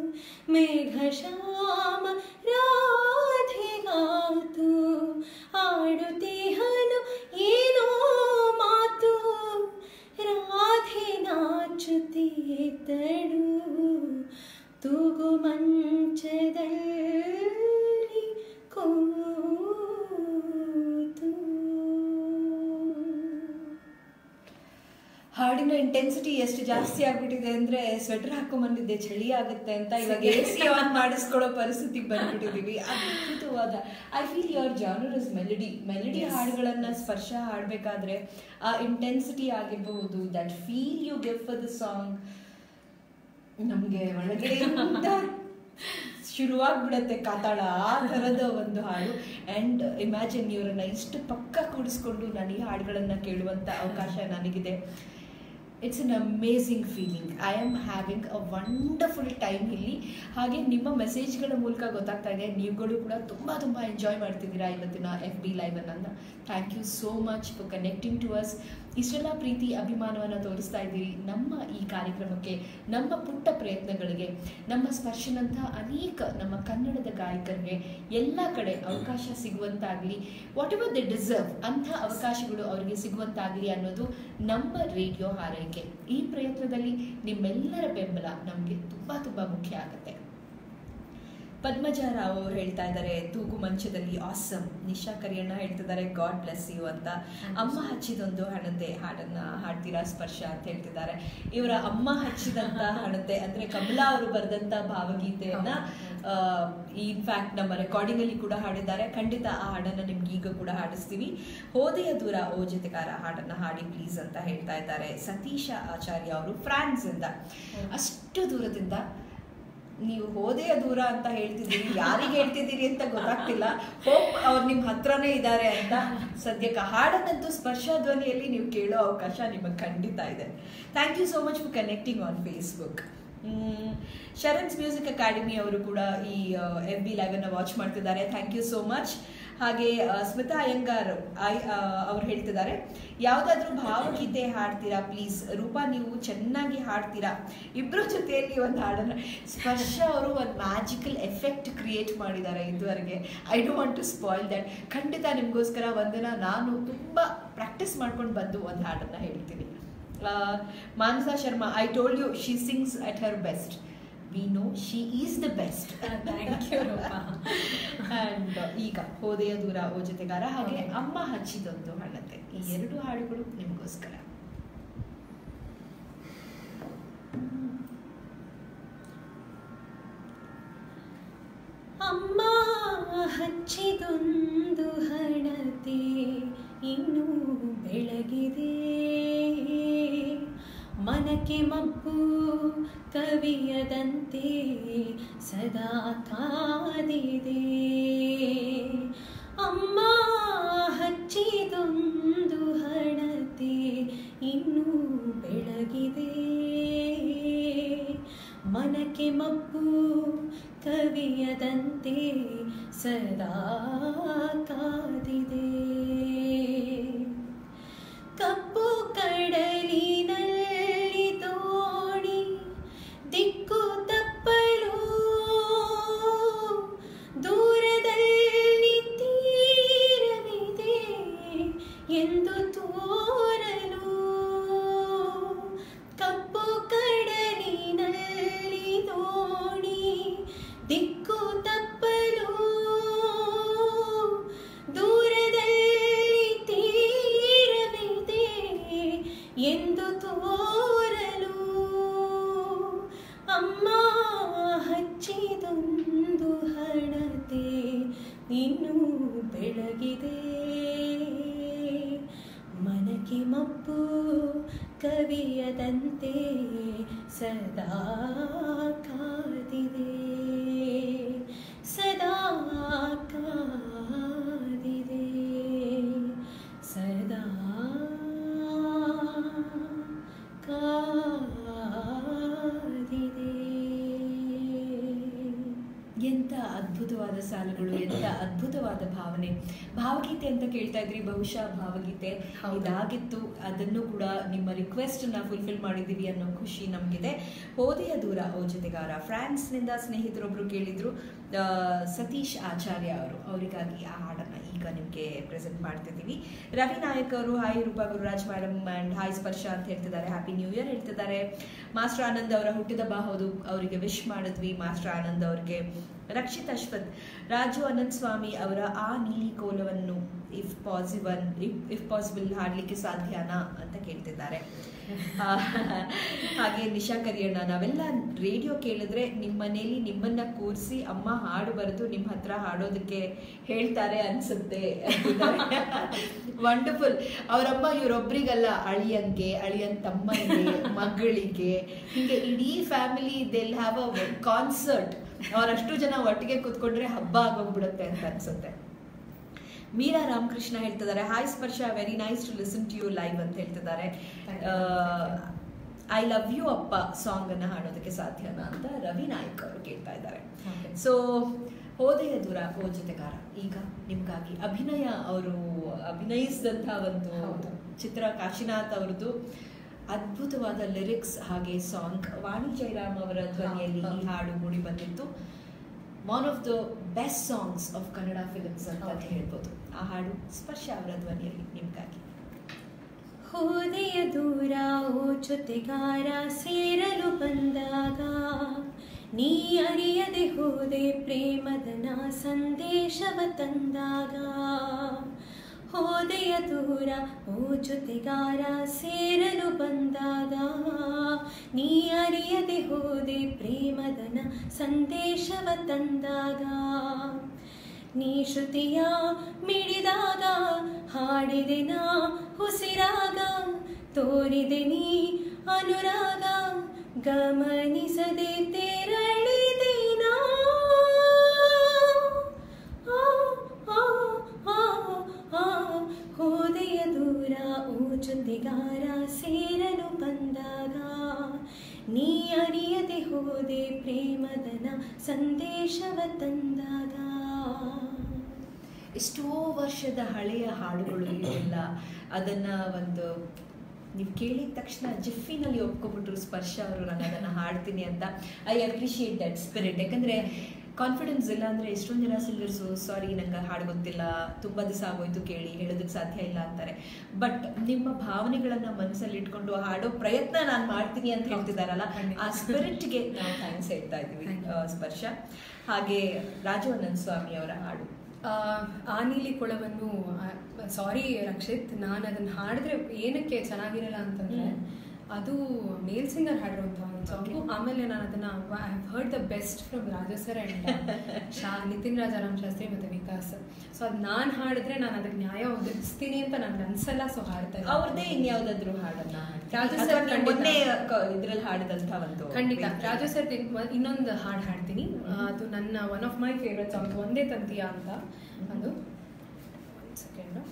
ಮೇಘಶ್ಯಾಮ ರಾಧೆಗಾತು. ಆಡುತ್ತಿಹನು ಏನೋ ಮಾತು ರಾಧೆ ನಾಚುತ್ತಿದ್ದಳು. ತೂಗು ಮಂಚದಲ್ಲಿ ಕೂತು. ಹಾಡಿನ ಇಂಟೆನ್ಸಿಟಿ ಎಷ್ಟು ಜಾಸ್ತಿ ಆಗ್ಬಿಟ್ಟಿದೆ ಅಂದ್ರೆ ಸ್ವೆಟರ್ ಹಾಕೊಂಡ್ಬಂದಿದ್ದೆ ಚಳಿ ಆಗುತ್ತೆ ಅಂತ ಇವಾಗ AC ಆನ್ ಮಾಡಿಸ್ಕೊಳ್ಳೋ ಪರಿಸ್ಥಿತಿಗೆ ಬಂದ್ಬಿಟ್ಟಿದೀವಿ. ಅದ್ಭುತವಾದ I feel your genre is melody ಹಾಡುಗಳನ್ನ ಸ್ಪರ್ಶ ಹಾಡ್ಬೇಕಾದ್ರೆ ಆ ಇಂಟೆನ್ಸಿಟಿ ಆಗಿರಬಹುದು, that feel you give for the song ನಮ್ಗೆ ಒಳಗಡೆಯಿಂದ ಶುರುವಾಗ್ಬಿಡತ್ತೆ ಕಾತಾಳ. ಆ ಥರದ ಒಂದು ಹಾಡು. ಆ್ಯಂಡ್ ಇಮ್ಯಾಜಿನ್ ಇವರನ್ನ ಇಷ್ಟು ಪಕ್ಕ ಕೂಡಿಸ್ಕೊಂಡು ನಾನು ಈ ಹಾಡುಗಳನ್ನ ಕೇಳುವಂಥ ಅವಕಾಶ ನನಗಿದೆ. It's an amazing feeling. I am having a wonderful time ಇಲ್ಲಿ. ಹಾಗೆ ನಿಮ್ಮ ಮೆಸೇಜ್ಗಳ ಮೂಲಕ ಗೊತ್ತಾಗ್ತಾ ಇದೆ ನೀವುಗಳು ಕೂಡ ತುಂಬ ಎಂಜಾಯ್ ಮಾಡ್ತಿದ್ದೀರಾ ಇವತ್ತಿನ FB ಲೈವನ್ನು. Thank you so much for connecting to us. ಇಷ್ಟೆಲ್ಲ ಪ್ರೀತಿ ಅಭಿಮಾನವನ್ನು ತೋರಿಸ್ತಾ ಇದ್ದೀರಿ ನಮ್ಮ ಈ ಕಾರ್ಯಕ್ರಮಕ್ಕೆ, ನಮ್ಮ ಪುಟ್ಟ ಪ್ರಯತ್ನಗಳಿಗೆ. ನಮ್ಮ ಸ್ಪರ್ಶನಂಥ ಅನೇಕ ನಮ್ಮ ಕನ್ನಡದ ಗಾಯಕರಿಗೆ ಎಲ್ಲ ಕಡೆ ಅವಕಾಶ ಸಿಗುವಂತಾಗಲಿ, ವಾಟ್ ಎವರ್ ದೆ ಡಿಸರ್ವ್ ಅಂಥ ಅವಕಾಶಗಳು ಅವರಿಗೆ ಸಿಗುವಂತಾಗಲಿ ಅನ್ನೋದು ನಮ್ಮ ರೇಡಿಯೋ ಹಾರೈಕೆ. ಈ ಪ್ರಯತ್ನದಲ್ಲಿ ನಿಮ್ಮೆಲ್ಲರ ಬೆಂಬಲ ನಮಗೆ ತುಂಬ ಮುಖ್ಯ ಆಗುತ್ತೆ. ಪದ್ಮಜ ರಾವ್ ಅವರು ಹೇಳ್ತಾ ಇದ್ದಾರೆ ತೂಗು ಮಂಚದಲ್ಲಿ ಆಸಮ್. ನಿಶಾ ಕರಿಯಣ್ಣ ಹೇಳ್ತಿದ್ದಾರೆ ಗಾಡ್ ಬ್ಲೆಸ್ ಯು ಅಂತ. ಅಮ್ಮ ಹಚ್ಚಿದೊಂದು ಹಣತೆ ಹಾಡನ್ನ ಹಾಡ್ತೀರಾ ಸ್ಪರ್ಶ ಅಂತ ಹೇಳ್ತಿದ್ದಾರೆ. ಇವರ ಅಮ್ಮ ಹಚ್ಚಿದಂತ ಹಣತೆ ಅಂದ್ರೆ ಕಮಲಾ ಅವರು ಬರೆದಂತ ಭಾವಗೀತೆಯನ್ನ ಇನ್ಫ್ಯಾಕ್ಟ್ ನಮ್ಮ ರೆಕಾರ್ಡಿಂಗ್ ಅಲ್ಲಿ ಕೂಡ ಹಾಡಿದ್ದಾರೆ. ಖಂಡಿತ ಆ ಹಾಡನ್ನ ನಿಮ್ಗೆ ಈಗ ಕೂಡ ಹಾಡಿಸ್ತೀವಿ. ಹೋದೆಯ ದೂರ ಓ ಜೊತೆಗಾರ ಹಾಡನ್ನ ಹಾಡಿ ಪ್ಲೀಸ್ ಅಂತ ಹೇಳ್ತಾ ಇದ್ದಾರೆ ಸತೀಶ ಆಚಾರ್ಯ ಅವರು ಫ್ರಾನ್ಸ್ ಇಂದ. ಅಷ್ಟು ದೂರದಿಂದ ನೀವು ಹೋದೆಯ ದೂರ ಅಂತ ಹೇಳ್ತಿದ್ದೀರಿ, ಯಾರಿಗೆ ಹೇಳ್ತಿದ್ದೀರಿ ಅಂತ ಗೊತ್ತಾಗ್ತಿಲ್ಲ. ಹೋಪ್ ಅವ್ರು ನಿಮ್ಮ ಹತ್ರನೇ ಇದ್ದಾರೆ ಅಂತ. ಸದ್ಯಕ್ಕೆ ಹಾಡನ್ನಂತೂ ಸ್ಪರ್ಶ ಧ್ವನಿಯಲ್ಲಿ ನೀವು ಕೇಳೋ ಅವಕಾಶ ನಿಮಗೆ ಖಂಡಿತ ಇದೆ. Thank you so much for connecting on Facebook. Sharan's music academy ಅವರು ಕೂಡ ಈ FB ಲೈವ್ ಅನ್ನು ವಾಚ್ ಮಾಡ್ತಿದ್ದಾರೆ. Thank you so much. ಹಾಗೆ ಸ್ಮಿತಾ ಅಯ್ಯಂಗಾರ್ ಅವ್ರು ಹೇಳ್ತಿದ್ದಾರೆ, ಯಾವುದಾದ್ರೂ ಭಾವಗೀತೆ ಹಾಡ್ತೀರಾ ಪ್ಲೀಸ್? ರೂಪಾ ನೀವು ಚೆನ್ನಾಗಿ ಹಾಡ್ತೀರಾ, ಇಬ್ಬರ ಜೊತೆಯಲ್ಲಿ ಒಂದು ಹಾಡನ್ನು. ಸ್ಪರ್ಶ ಅವರು ಒಂದು ಮ್ಯಾಜಿಕಲ್ ಎಫೆಕ್ಟ್ ಕ್ರಿಯೇಟ್ ಮಾಡಿದ್ದಾರೆ ಇದುವರೆಗೆ. I don't want to spoil that. ಖಂಡಿತ ನಿಮಗೋಸ್ಕರ ಒಂದಿನ ನಾನು ತುಂಬ ಪ್ರಾಕ್ಟೀಸ್ ಮಾಡ್ಕೊಂಡು ಬಂದು ಒಂದು ಹಾಡನ್ನು ಹೇಳ್ತೀನಿ. Manasa Sharma, I told you she sings at her best. We know she is the best. Thank you, Rupa. And ಈಗ ಹೋದೆಯ ದೂರ ಓ ಜೊತೆಗಾರ, ಹಾಗೆ ಅಮ್ಮ ಹಚ್ಚಿದೊಂದು ಹಣ್ಣತೆ, ಈ ಎರಡು ಹಾಡುಗಳು ನಿಮಗೋಸ್ಕರ. ಅಮ್ಮ ಹಚ್ಚಿದೊಂದು ಹಣತೆ ಇನ್ನೂ ಬೆಳಗಿದೆ, ಮನಕ್ಕೆ ಮಬ್ಬು ಕವಿಯದಂತೆ ಸದಾ ಕಾದಿದೆ. ಅಮ್ಮ ಹಚ್ಚಿದೊಂದು ಹಣತೆ ಇನ್ನೂ ಬೆಳಗಿದೆ, ಮನಕ್ಕೆ ಮಬ್ಬು ಕವಿಯದಂತೆ ಸದಾ ಕಾದಿದೆ. ಕಪ್ಪು ಕಡಲಿನಲ್ಲಿ ದೋಣಿ ದಿಕ್ಕು ತಪ್ಪಲು, ದೂರದಲ್ಲಿ ತೀರವಿದೆ ಎಂದು ತೋರಲು. ಕಪ್ಪು ಕಡಲಿನಲ್ಲಿ ದೋಣಿ ದಿಕ್ಕು ತಪ್ಪಲು, ದೂರದಲ್ಲಿ ತೀರವಿದೆ ಎಂದು ತೋರಲು. ಅಮ್ಮ ಹಚ್ಚಿದೊಂದು ಹಣತೆ ಇನ್ನೂ ಬೆಳಗಿದೆ, ಮನಕ್ಕೆ ಮಬ್ಬು ಕವಿಯದಂತೆ ಸದಾ ಕಾದಿದೆ, ಸದಾ ಕಾದಿದೆ, ಸದಾ ಕಾದಿದೆ. ಎಂಥ ಅದ್ಭುತವಾದ ಸಾಲುಗಳು, ಎಂಥ ಅದ್ಭುತವಾದ ಭಾವನೆ. ಭಾವಗೀತೆ ಅಂತ ಕೇಳ್ತಾ ಇದ್ರಿ, ಬಹುಶಃ ಭಾವಗೀತೆ ಇದಾಗಿತ್ತು. ಅದನ್ನು ಕೂಡ ನಿಮ್ಮ ರಿಕ್ವೆಸ್ಟ್ ನ ಫುಲ್ಫಿಲ್ ಮಾಡಿದ್ದೀವಿ ಅನ್ನೋ ಖುಷಿ ನಮಗಿದೆ. ಹೋದೆಯ ದೂರ ಓ ಜೊತೆಗಾರ, ಫ್ರಾನ್ಸ್ನಿಂದ ಸ್ನೇಹಿತರೊಬ್ರು ಕೇಳಿದ್ರು, ಸತೀಶ್ ಆಚಾರ್ಯ ಅವರು, ಅವರಿಗಾಗಿ ಆ ಹಾಡನ್ನು ಈಗ ನಿಮಗೆ ಪ್ರೆಸೆಂಟ್ ಮಾಡ್ತಿದ್ದೀವಿ. ರವಿ ನಾಯಕ್ ಅವರು hi Roopa Gururaj madam and hi Sparsha ಅಂತ ಹೇಳ್ತಿದ್ದಾರೆ. ಹ್ಯಾಪಿ ನ್ಯೂ ಇಯರ್ ಹೇಳ್ತಿದ್ದಾರೆ. ಮಾಸ್ಟರ್ ಆನಂದ್ ಅವರ ಹುಟ್ಟಿದಬ್ಬ ಹೌದು, ಅವರಿಗೆ ವಿಶ್ ಮಾಡಿದ್ವಿ. ಮಾಸ್ಟರ್ ಆನಂದ್ ಅವರಿಗೆ. ರಕ್ಷಿತ್ ಅಶ್ವಥ್, ರಾಜು ಅನಂತ್ ಸ್ವಾಮಿ ಅವರ ಆ ನೀಲಿ ಕೋಲವನ್ನು ಇಫ್ ಪಾಸಿಬಲ್ ಹಾಡಲಿಕ್ಕೆ ಸಾಧ್ಯನಾ ಅಂತ ಕೇಳ್ತಿದ್ದಾರೆ. ಹಾಗೆ ನಿಶಾ ಕರಿಯಣ್ಣ, ನಾವೆಲ್ಲ ರೇಡಿಯೋ ಕೇಳಿದ್ರೆ ನಿಮ್ಮ ಮನೇಲಿ ನಿಮ್ಮನ್ನ ಕೂರಿಸಿ ಅಮ್ಮ ಹಾಡು ಬರೆದು ನಿಮ್ಮ ಹತ್ರ ಹಾಡೋದಕ್ಕೆ ಹೇಳ್ತಾರೆ ಅನ್ಸುತ್ತೆ. ವಂಡರ್ಫುಲ್. ಅವರಮ್ಮ ಇವರೊಬ್ರಿಗಲ್ಲ, ಅಳಿಯನ್ ತಮ್ಮನಿಗೆ, ಮಗಳಿಗೆ, ಹೀಗೆ ಇಡೀ family they'll have a concert. ಅವರಷ್ಟು ಜನ ಒಟ್ಟಿಗೆ ಕೂತ್ಕೊಂಡ್ರೆ ಹಬ್ಬ ಆಗೋಗ್ಬಿಡುತ್ತೆ ಅಂತ ಅನ್ಸುತ್ತೆ. ಮೀರಾ ರಾಮಕೃಷ್ಣ ಹೇಳ್ತಿದ್ದಾರೆ, hi Sparsha, very nice to listen to you live ಅಂತ ಹೇಳ್ತಿದ್ದಾರೆ. ಐ ಲವ್ ಯು ಅಪ್ಪ ಸಾಂಗ್ ಅನ್ನ ಹಾಡೋದಕ್ಕೆ ಸಾಧ್ಯನಾ ಅಂತ ರವಿ ನಾಯಕ್ ಅವರು ಕೇಳ್ತಾ ಇದ್ದಾರೆ. ಸೊ ಹೋದೆಯ ದೂರ ಓ ಜೊತೆಗಾರ ಈಗ ನಿಮ್ಗಾಗಿ ಅಭಿನಯ ಅವರು ಅಭಿನಯಿಸಿದಂಥ ಒಂದು ಚಿತ್ರ, ಕಾಶಿನಾಥ್ ಅವರದ್ದು ಅದ್ಭುತವಾದ ಲಿರಿಕ್ಸ್ ಹಾಗೆ ಸಾಂಗ್. ವಾಣಿ ಜಯರಾಮ್ ಅವರ ಧ್ವನಿಯಲ್ಲಿ ಈ ಹಾಡು ಮೂಡಿ ಬಂದಿತ್ತು. One of the best songs of Kannada films ಅಂತ ಹೇಳ್ಬೋದು. ಆ ಹಾಡು ಸ್ಪರ್ಶ ಅವರ ಧ್ವನಿಯಲ್ಲಿ ನಿಮ್ಗಾಗಿ. ಹೋದೆಯ ದೂರ ಓ ಜೊತೆಗಾರ, ಸೇರಲು ಬಂದಾಗ ನೀ ಅರಿಯದೆ ಹೋದೆ ಪ್ರೇಮದನ ಸಂದೇಶವ ತಂದಾಗ. ಹೋದೆಯ ದೂರ ಓ ಜೊತೆಗಾರ, ಸೇರಲು ಬಂದಾಗ ನೀ ಅರಿಯದೆ ಹೋದೆ ಪ್ರೇಮದನ ಸಂದೇಶವ ತಂದಾಗ. ನೀ ಶ್ರುತಿಯ ಮಿಡಿದಾಗ ಹಾಡಿದೆ ನಾ ಉಸಿರಾಗ, ತೋರಿದೆ ನೀ ಅನುರಾಗ, ಗಮನಿಸದೆ ತೆರಳಿದೆ ಹೋದೆ ಪ್ರೇಮದನ ಸಂದೇಶವ ತಂದಾಗ. ಎಷ್ಟೋ ವರ್ಷದ ಹಳೆಯ ಹಾಡುಗಳು ಇವೆಲ್ಲ, ಅದನ್ನು ಒಂದು ನೀವು ಕೇಳಿದ ತಕ್ಷಣ ಜಿಫ್ಫಿನಲ್ಲಿ ಒಪ್ಕೊಬಿಟ್ರು ಸ್ಪರ್ಶ ಅವರು ನಾನು ಅದನ್ನು ಹಾಡ್ತೀನಿ ಅಂತ. I appreciate that spirit. ಯಾಕಂದರೆ ಕಾನ್ಫಿಡೆನ್ಸ್ ಇಲ್ಲ ಅಂದರೆ ಎಷ್ಟೊಂದು ಜನ ಸಿಂಗರ್ಸು ಸಾರಿ ನಂಗೆ ಹಾಡು ಗೊತ್ತಿಲ್ಲ, ತುಂಬ ದಿವಸ ಆಗೋಯ್ತು ಕೇಳಿ, ಹೇಳೋದಕ್ಕೆ ಸಾಧ್ಯ ಇಲ್ಲ ಅಂತಾರೆ. ಬಟ್ ನಿಮ್ಮ ಭಾವನೆಗಳನ್ನು ಮನಸ್ಸಲ್ಲಿ ಇಟ್ಕೊಂಡು ಹಾಡೋ ಪ್ರಯತ್ನ ನಾನು ಮಾಡ್ತೀನಿ ಅಂತ ಹೇಳ್ತಿದ್ದಾರಲ್ಲ, ಆ ಸ್ಪಿರಿಟ್ಗೆ ನಾವು ಥ್ಯಾಂಕ್ಸ್ ಹೇಳ್ತಾ ಇದ್ದೀವಿ ಸ್ಪರ್ಶ. ಹಾಗೆ ರಾಜು ಅನಂತ್ ಸ್ವಾಮಿ ಅವರ ಹಾಡು ಆ ನೀಲಿ ಕೊಳವನ್ನು, ಸಾರಿ ರಕ್ಷಿತ್, ನಾನು ಅದನ್ನು ಹಾಡಿದ್ರೆ ಏನಕ್ಕೆ ಚೆನ್ನಾಗಿರಲ್ಲ ಅಂತಂದರೆ ಅದು ಮೇಲ್ ಸಿಂಗರ್ ಹಾಡಿರುವಂಥ ಒಂದು ಸಾಂಗು. ಆಮೇಲೆ ನಾನು ಅದನ್ನು I have heard the best from Raju sir and Nitin Rajaram Shastri ಮತ್ತು ವಿಕಾಸ್. ಸೊ ಅದು ನಾನು ಹಾಡಿದ್ರೆ ನಾನು ಅದಕ್ಕೆ ನ್ಯಾಯ ಒದಗಿಸ್ತೀನಿ ಅಂತ ನನಗೆ ಅನ್ಸಲ್ಲ. ಸೊ ಹಾಡ್ತಾರೆ ಅವ್ರದ್ದೇ ಇನ್ಯಾವುದಾದ್ರೂ ಹಾಡನ್ನ ರಾಜು ಸರ್ ಇದ್ರಲ್ಲಿ ಹಾಡಿದಂಥ ಒಂದು ಖಂಡಿತ ರಾಜು ಸರ್ ಇನ್ನೊಂದು ಹಾಡು ಹಾಡ್ತೀನಿ. ಅದು ನನ್ನ one of my favourite song, ಒಂದೇ ತಂತಿಯ ಅಂತ. ಅದು ಒಂದು ಸೆಕೆಂಡು.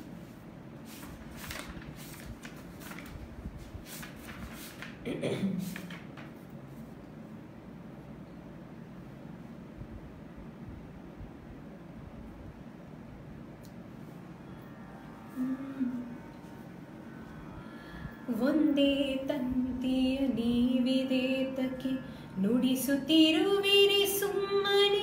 ಒಂದೇ ತಂತಿಯ ನೀವಿದೇತಕ್ಕೆ ನುಡಿಸುತ್ತಿರುವಿರಿ ಸುಮ್ಮನೆ.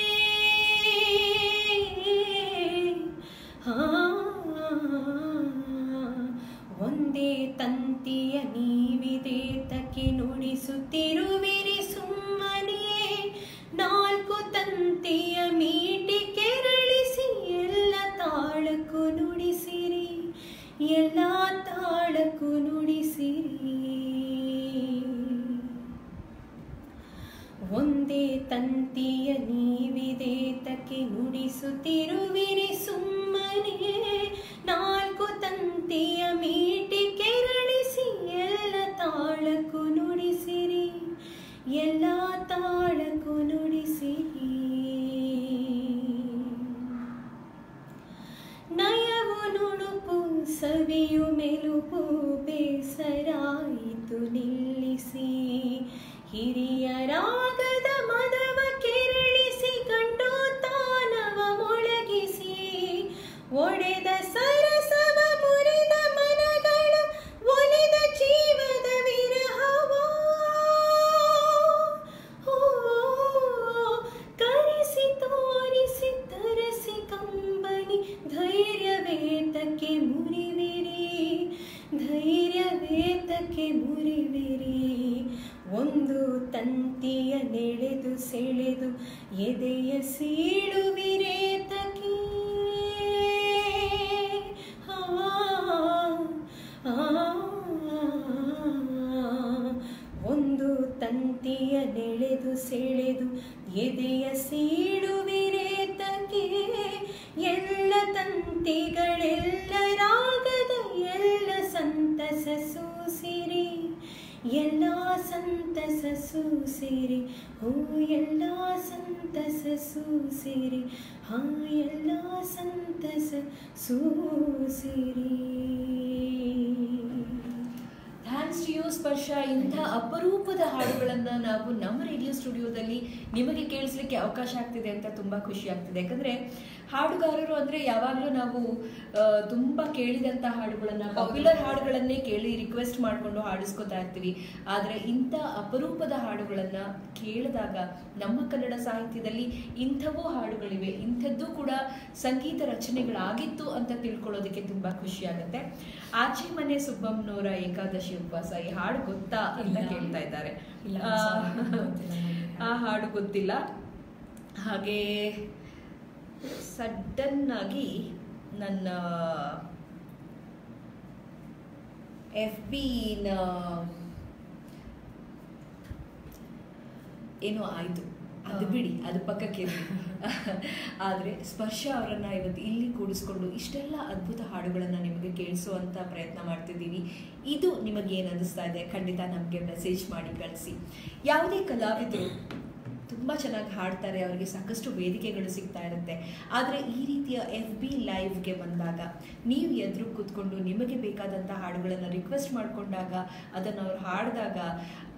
ಒಂದೇ ತಂತಿಯ ನೀವಿದೇತಕ್ಕೆ ನುಡಿಸುತ್ತಿರುವಿರಿ ಸುಮ್ಮನೆ. ನಾಲ್ಕು ತಂತಿಯ ಮೀಟಿ ಕೆರಳಿಸಿ ಎಲ್ಲ ತಾಳಕ್ಕೂ ನುಡಿಸಿರಿ, ಎಲ್ಲ ತಾಳಕ್ಕೂ ನುಡಿಸಿರಿ. ಒಂದೇ ತಂತಿಯ ನೀವಿದೇತಕ್ಕೆ ನುಡಿಸುತ್ತಿರುವಿರಿ ಸುಮ್ಮನೆ. ನಾಲ್ಕು ತಂತಿಯ ಮೀಟಿ ಕೆರಳಿಸಿ ಎಲ್ಲ ತಾಳಕ್ಕೂ ನುಡಿಸಿರಿ, ಎಲ್ಲ ತಾಳಕ್ಕೂ ನುಡಿಸಿರಿ. ನಯವು ನುಣುಪು ಸವಿಯು ಮೆಲುಪು ಬೇಸರಾಯಿತು ನಿಲ್ಲಿಸಿ. ಹಿರಿಯ ರಾಗದ ಮದವ ಕೆರಳಿಸಿ ಗಂಡು ತಾನವ ಮೊಳಗಿಸಿ. ಒಡೆದ ಸರಸವ ಮುರಿದ ಮನಗಳ ಒಲಿದ ಜೀವದ ವಿರಹವ ಕರೆಸಿ ತೋರಿಸಿ ತರಸಿ ಕಂಬನಿ. ಧೈರ್ಯವೇತಕ್ಕೆ ಮುರಿವಿರಿ, ಧೈರ್ಯವೇತಕ್ಕೆ ಮುರಿವಿರಿ. ಒಂದು ತಂತಿಯ ನೆಳೆದು ಸೆಳೆದು ಎದೆಯ ಸೀಳುವಿರೇತಕ್ಕೆ. ಒಂದು ತಂತಿಯ ನೆಳೆದು ಸೆಳೆದು ಎದೆಯ ಸೀಳುವಿರೇತಕ್ಕೆ. ಎಲ್ಲ ತಂತಿಗಳೆಲ್ಲ ರಾಗದ ಎಲ್ಲ ಸಂತಸ ಸೂಸಿರಿ, ಎಲ್ಲ ಸಂತಸ ಸೂಸಿರಿ. ಹೋ ಎಲ್ಲ ಸಂತಸ ಸೂಸಿರಿ, ಹಾ ಎಲ್ಲ ಸಂತಸ ಸೂಸಿರಿ. ಥ್ಯಾಂಕ್ಸ್ ಟು ಯು ಸ್ಪರ್ಶ. ಇಂಥ ಅಪರೂಪದ ಹಾಡುಗಳನ್ನು ನಾವು ನಮ್ಮ ರೇಡಿಯೋ ಸ್ಟುಡಿಯೋದಲ್ಲಿ ನಿಮಗೆ ಕೇಳಿಸ್ಲಿಕ್ಕೆ ಅವಕಾಶ ಆಗ್ತಿದೆ ಅಂತ ತುಂಬ ಖುಷಿ ಆಗ್ತಿದೆ. ಯಾಕಂದರೆ ಹಾಡುಗಾರರು ಅಂದರೆ ಯಾವಾಗಲೂ ನಾವು ತುಂಬ ಕೇಳಿದಂಥ ಹಾಡುಗಳನ್ನು, ಪಾಪ್ಯುಲರ್ ಹಾಡುಗಳನ್ನೇ ಕೇಳಿ ರಿಕ್ವೆಸ್ಟ್ ಮಾಡಿಕೊಂಡು ಹಾಡಿಸ್ಕೊತಾ ಇರ್ತೀವಿ. ಆದರೆ ಇಂಥ ಅಪರೂಪದ ಹಾಡುಗಳನ್ನು ಕೇಳಿದಾಗ ನಮ್ಮ ಕನ್ನಡ ಸಾಹಿತ್ಯದಲ್ಲಿ ಇಂಥವೂ ಹಾಡುಗಳಿವೆ, ಇಂಥದ್ದು ಕೂಡ ಸಂಗೀತ ರಚನೆಗಳಾಗಿತ್ತು ಅಂತ ತಿಳ್ಕೊಳ್ಳೋದಕ್ಕೆ ತುಂಬ ಖುಷಿಯಾಗುತ್ತೆ. ಆಚೆ ಮನೆ ಸುಬ್ಬಮ್ಮನವರ ಏಕಾದಶಿ ಉಪವಾಸ, ಈ ಹಾಡು ಗೊತ್ತಾ ಅಂತ ಕೇಳ್ತಾ ಇದ್ದಾರೆ. ಆ ಹಾಡು ಗೊತ್ತಿಲ್ಲ. ಹಾಗೆ ಸಡನ್ ಆಗಿ ನನ್ನ FB ಏನೋ ಆಯಿತು, ಅದು ಬಿಡಿ, ಅದು ಪಕ್ಕಕ್ಕೆ. ಆದರೆ ಸ್ಪರ್ಶ ಅವರನ್ನು ಇವತ್ತು ಇಲ್ಲಿ ಕೂಡಿಸ್ಕೊಂಡು ಇಷ್ಟೆಲ್ಲ ಅದ್ಭುತ ಹಾಡುಗಳನ್ನು ನಿಮಗೆ ಕೇಳಿಸುವಂಥ ಪ್ರಯತ್ನ ಮಾಡ್ತಿದ್ದೀವಿ. ಇದು ನಿಮಗೇನು ಅನ್ನಿಸ್ತಾ ಇದೆ ಖಂಡಿತ ನಮಗೆ ಮೆಸೇಜ್ ಮಾಡಿ ಕಳಿಸಿ. ಯಾವುದೇ ಕಲಾವಿದರು ತುಂಬ ಚೆನ್ನಾಗಿ ಹಾಡ್ತಾರೆ, ಅವರಿಗೆ ಸಾಕಷ್ಟು ವೇದಿಕೆಗಳು ಸಿಗ್ತಾ ಇರುತ್ತೆ. ಆದರೆ ಈ ರೀತಿಯ FB ಲೈವ್ಗೆ ಬಂದಾಗ ನೀವು ಎದುರು ಕೂತ್ಕೊಂಡು ನಿಮಗೆ ಬೇಕಾದಂಥ ಹಾಡುಗಳನ್ನು ರಿಕ್ವೆಸ್ಟ್ ಮಾಡಿಕೊಂಡಾಗ ಅದನ್ನು ಅವ್ರು ಹಾಡಿದಾಗ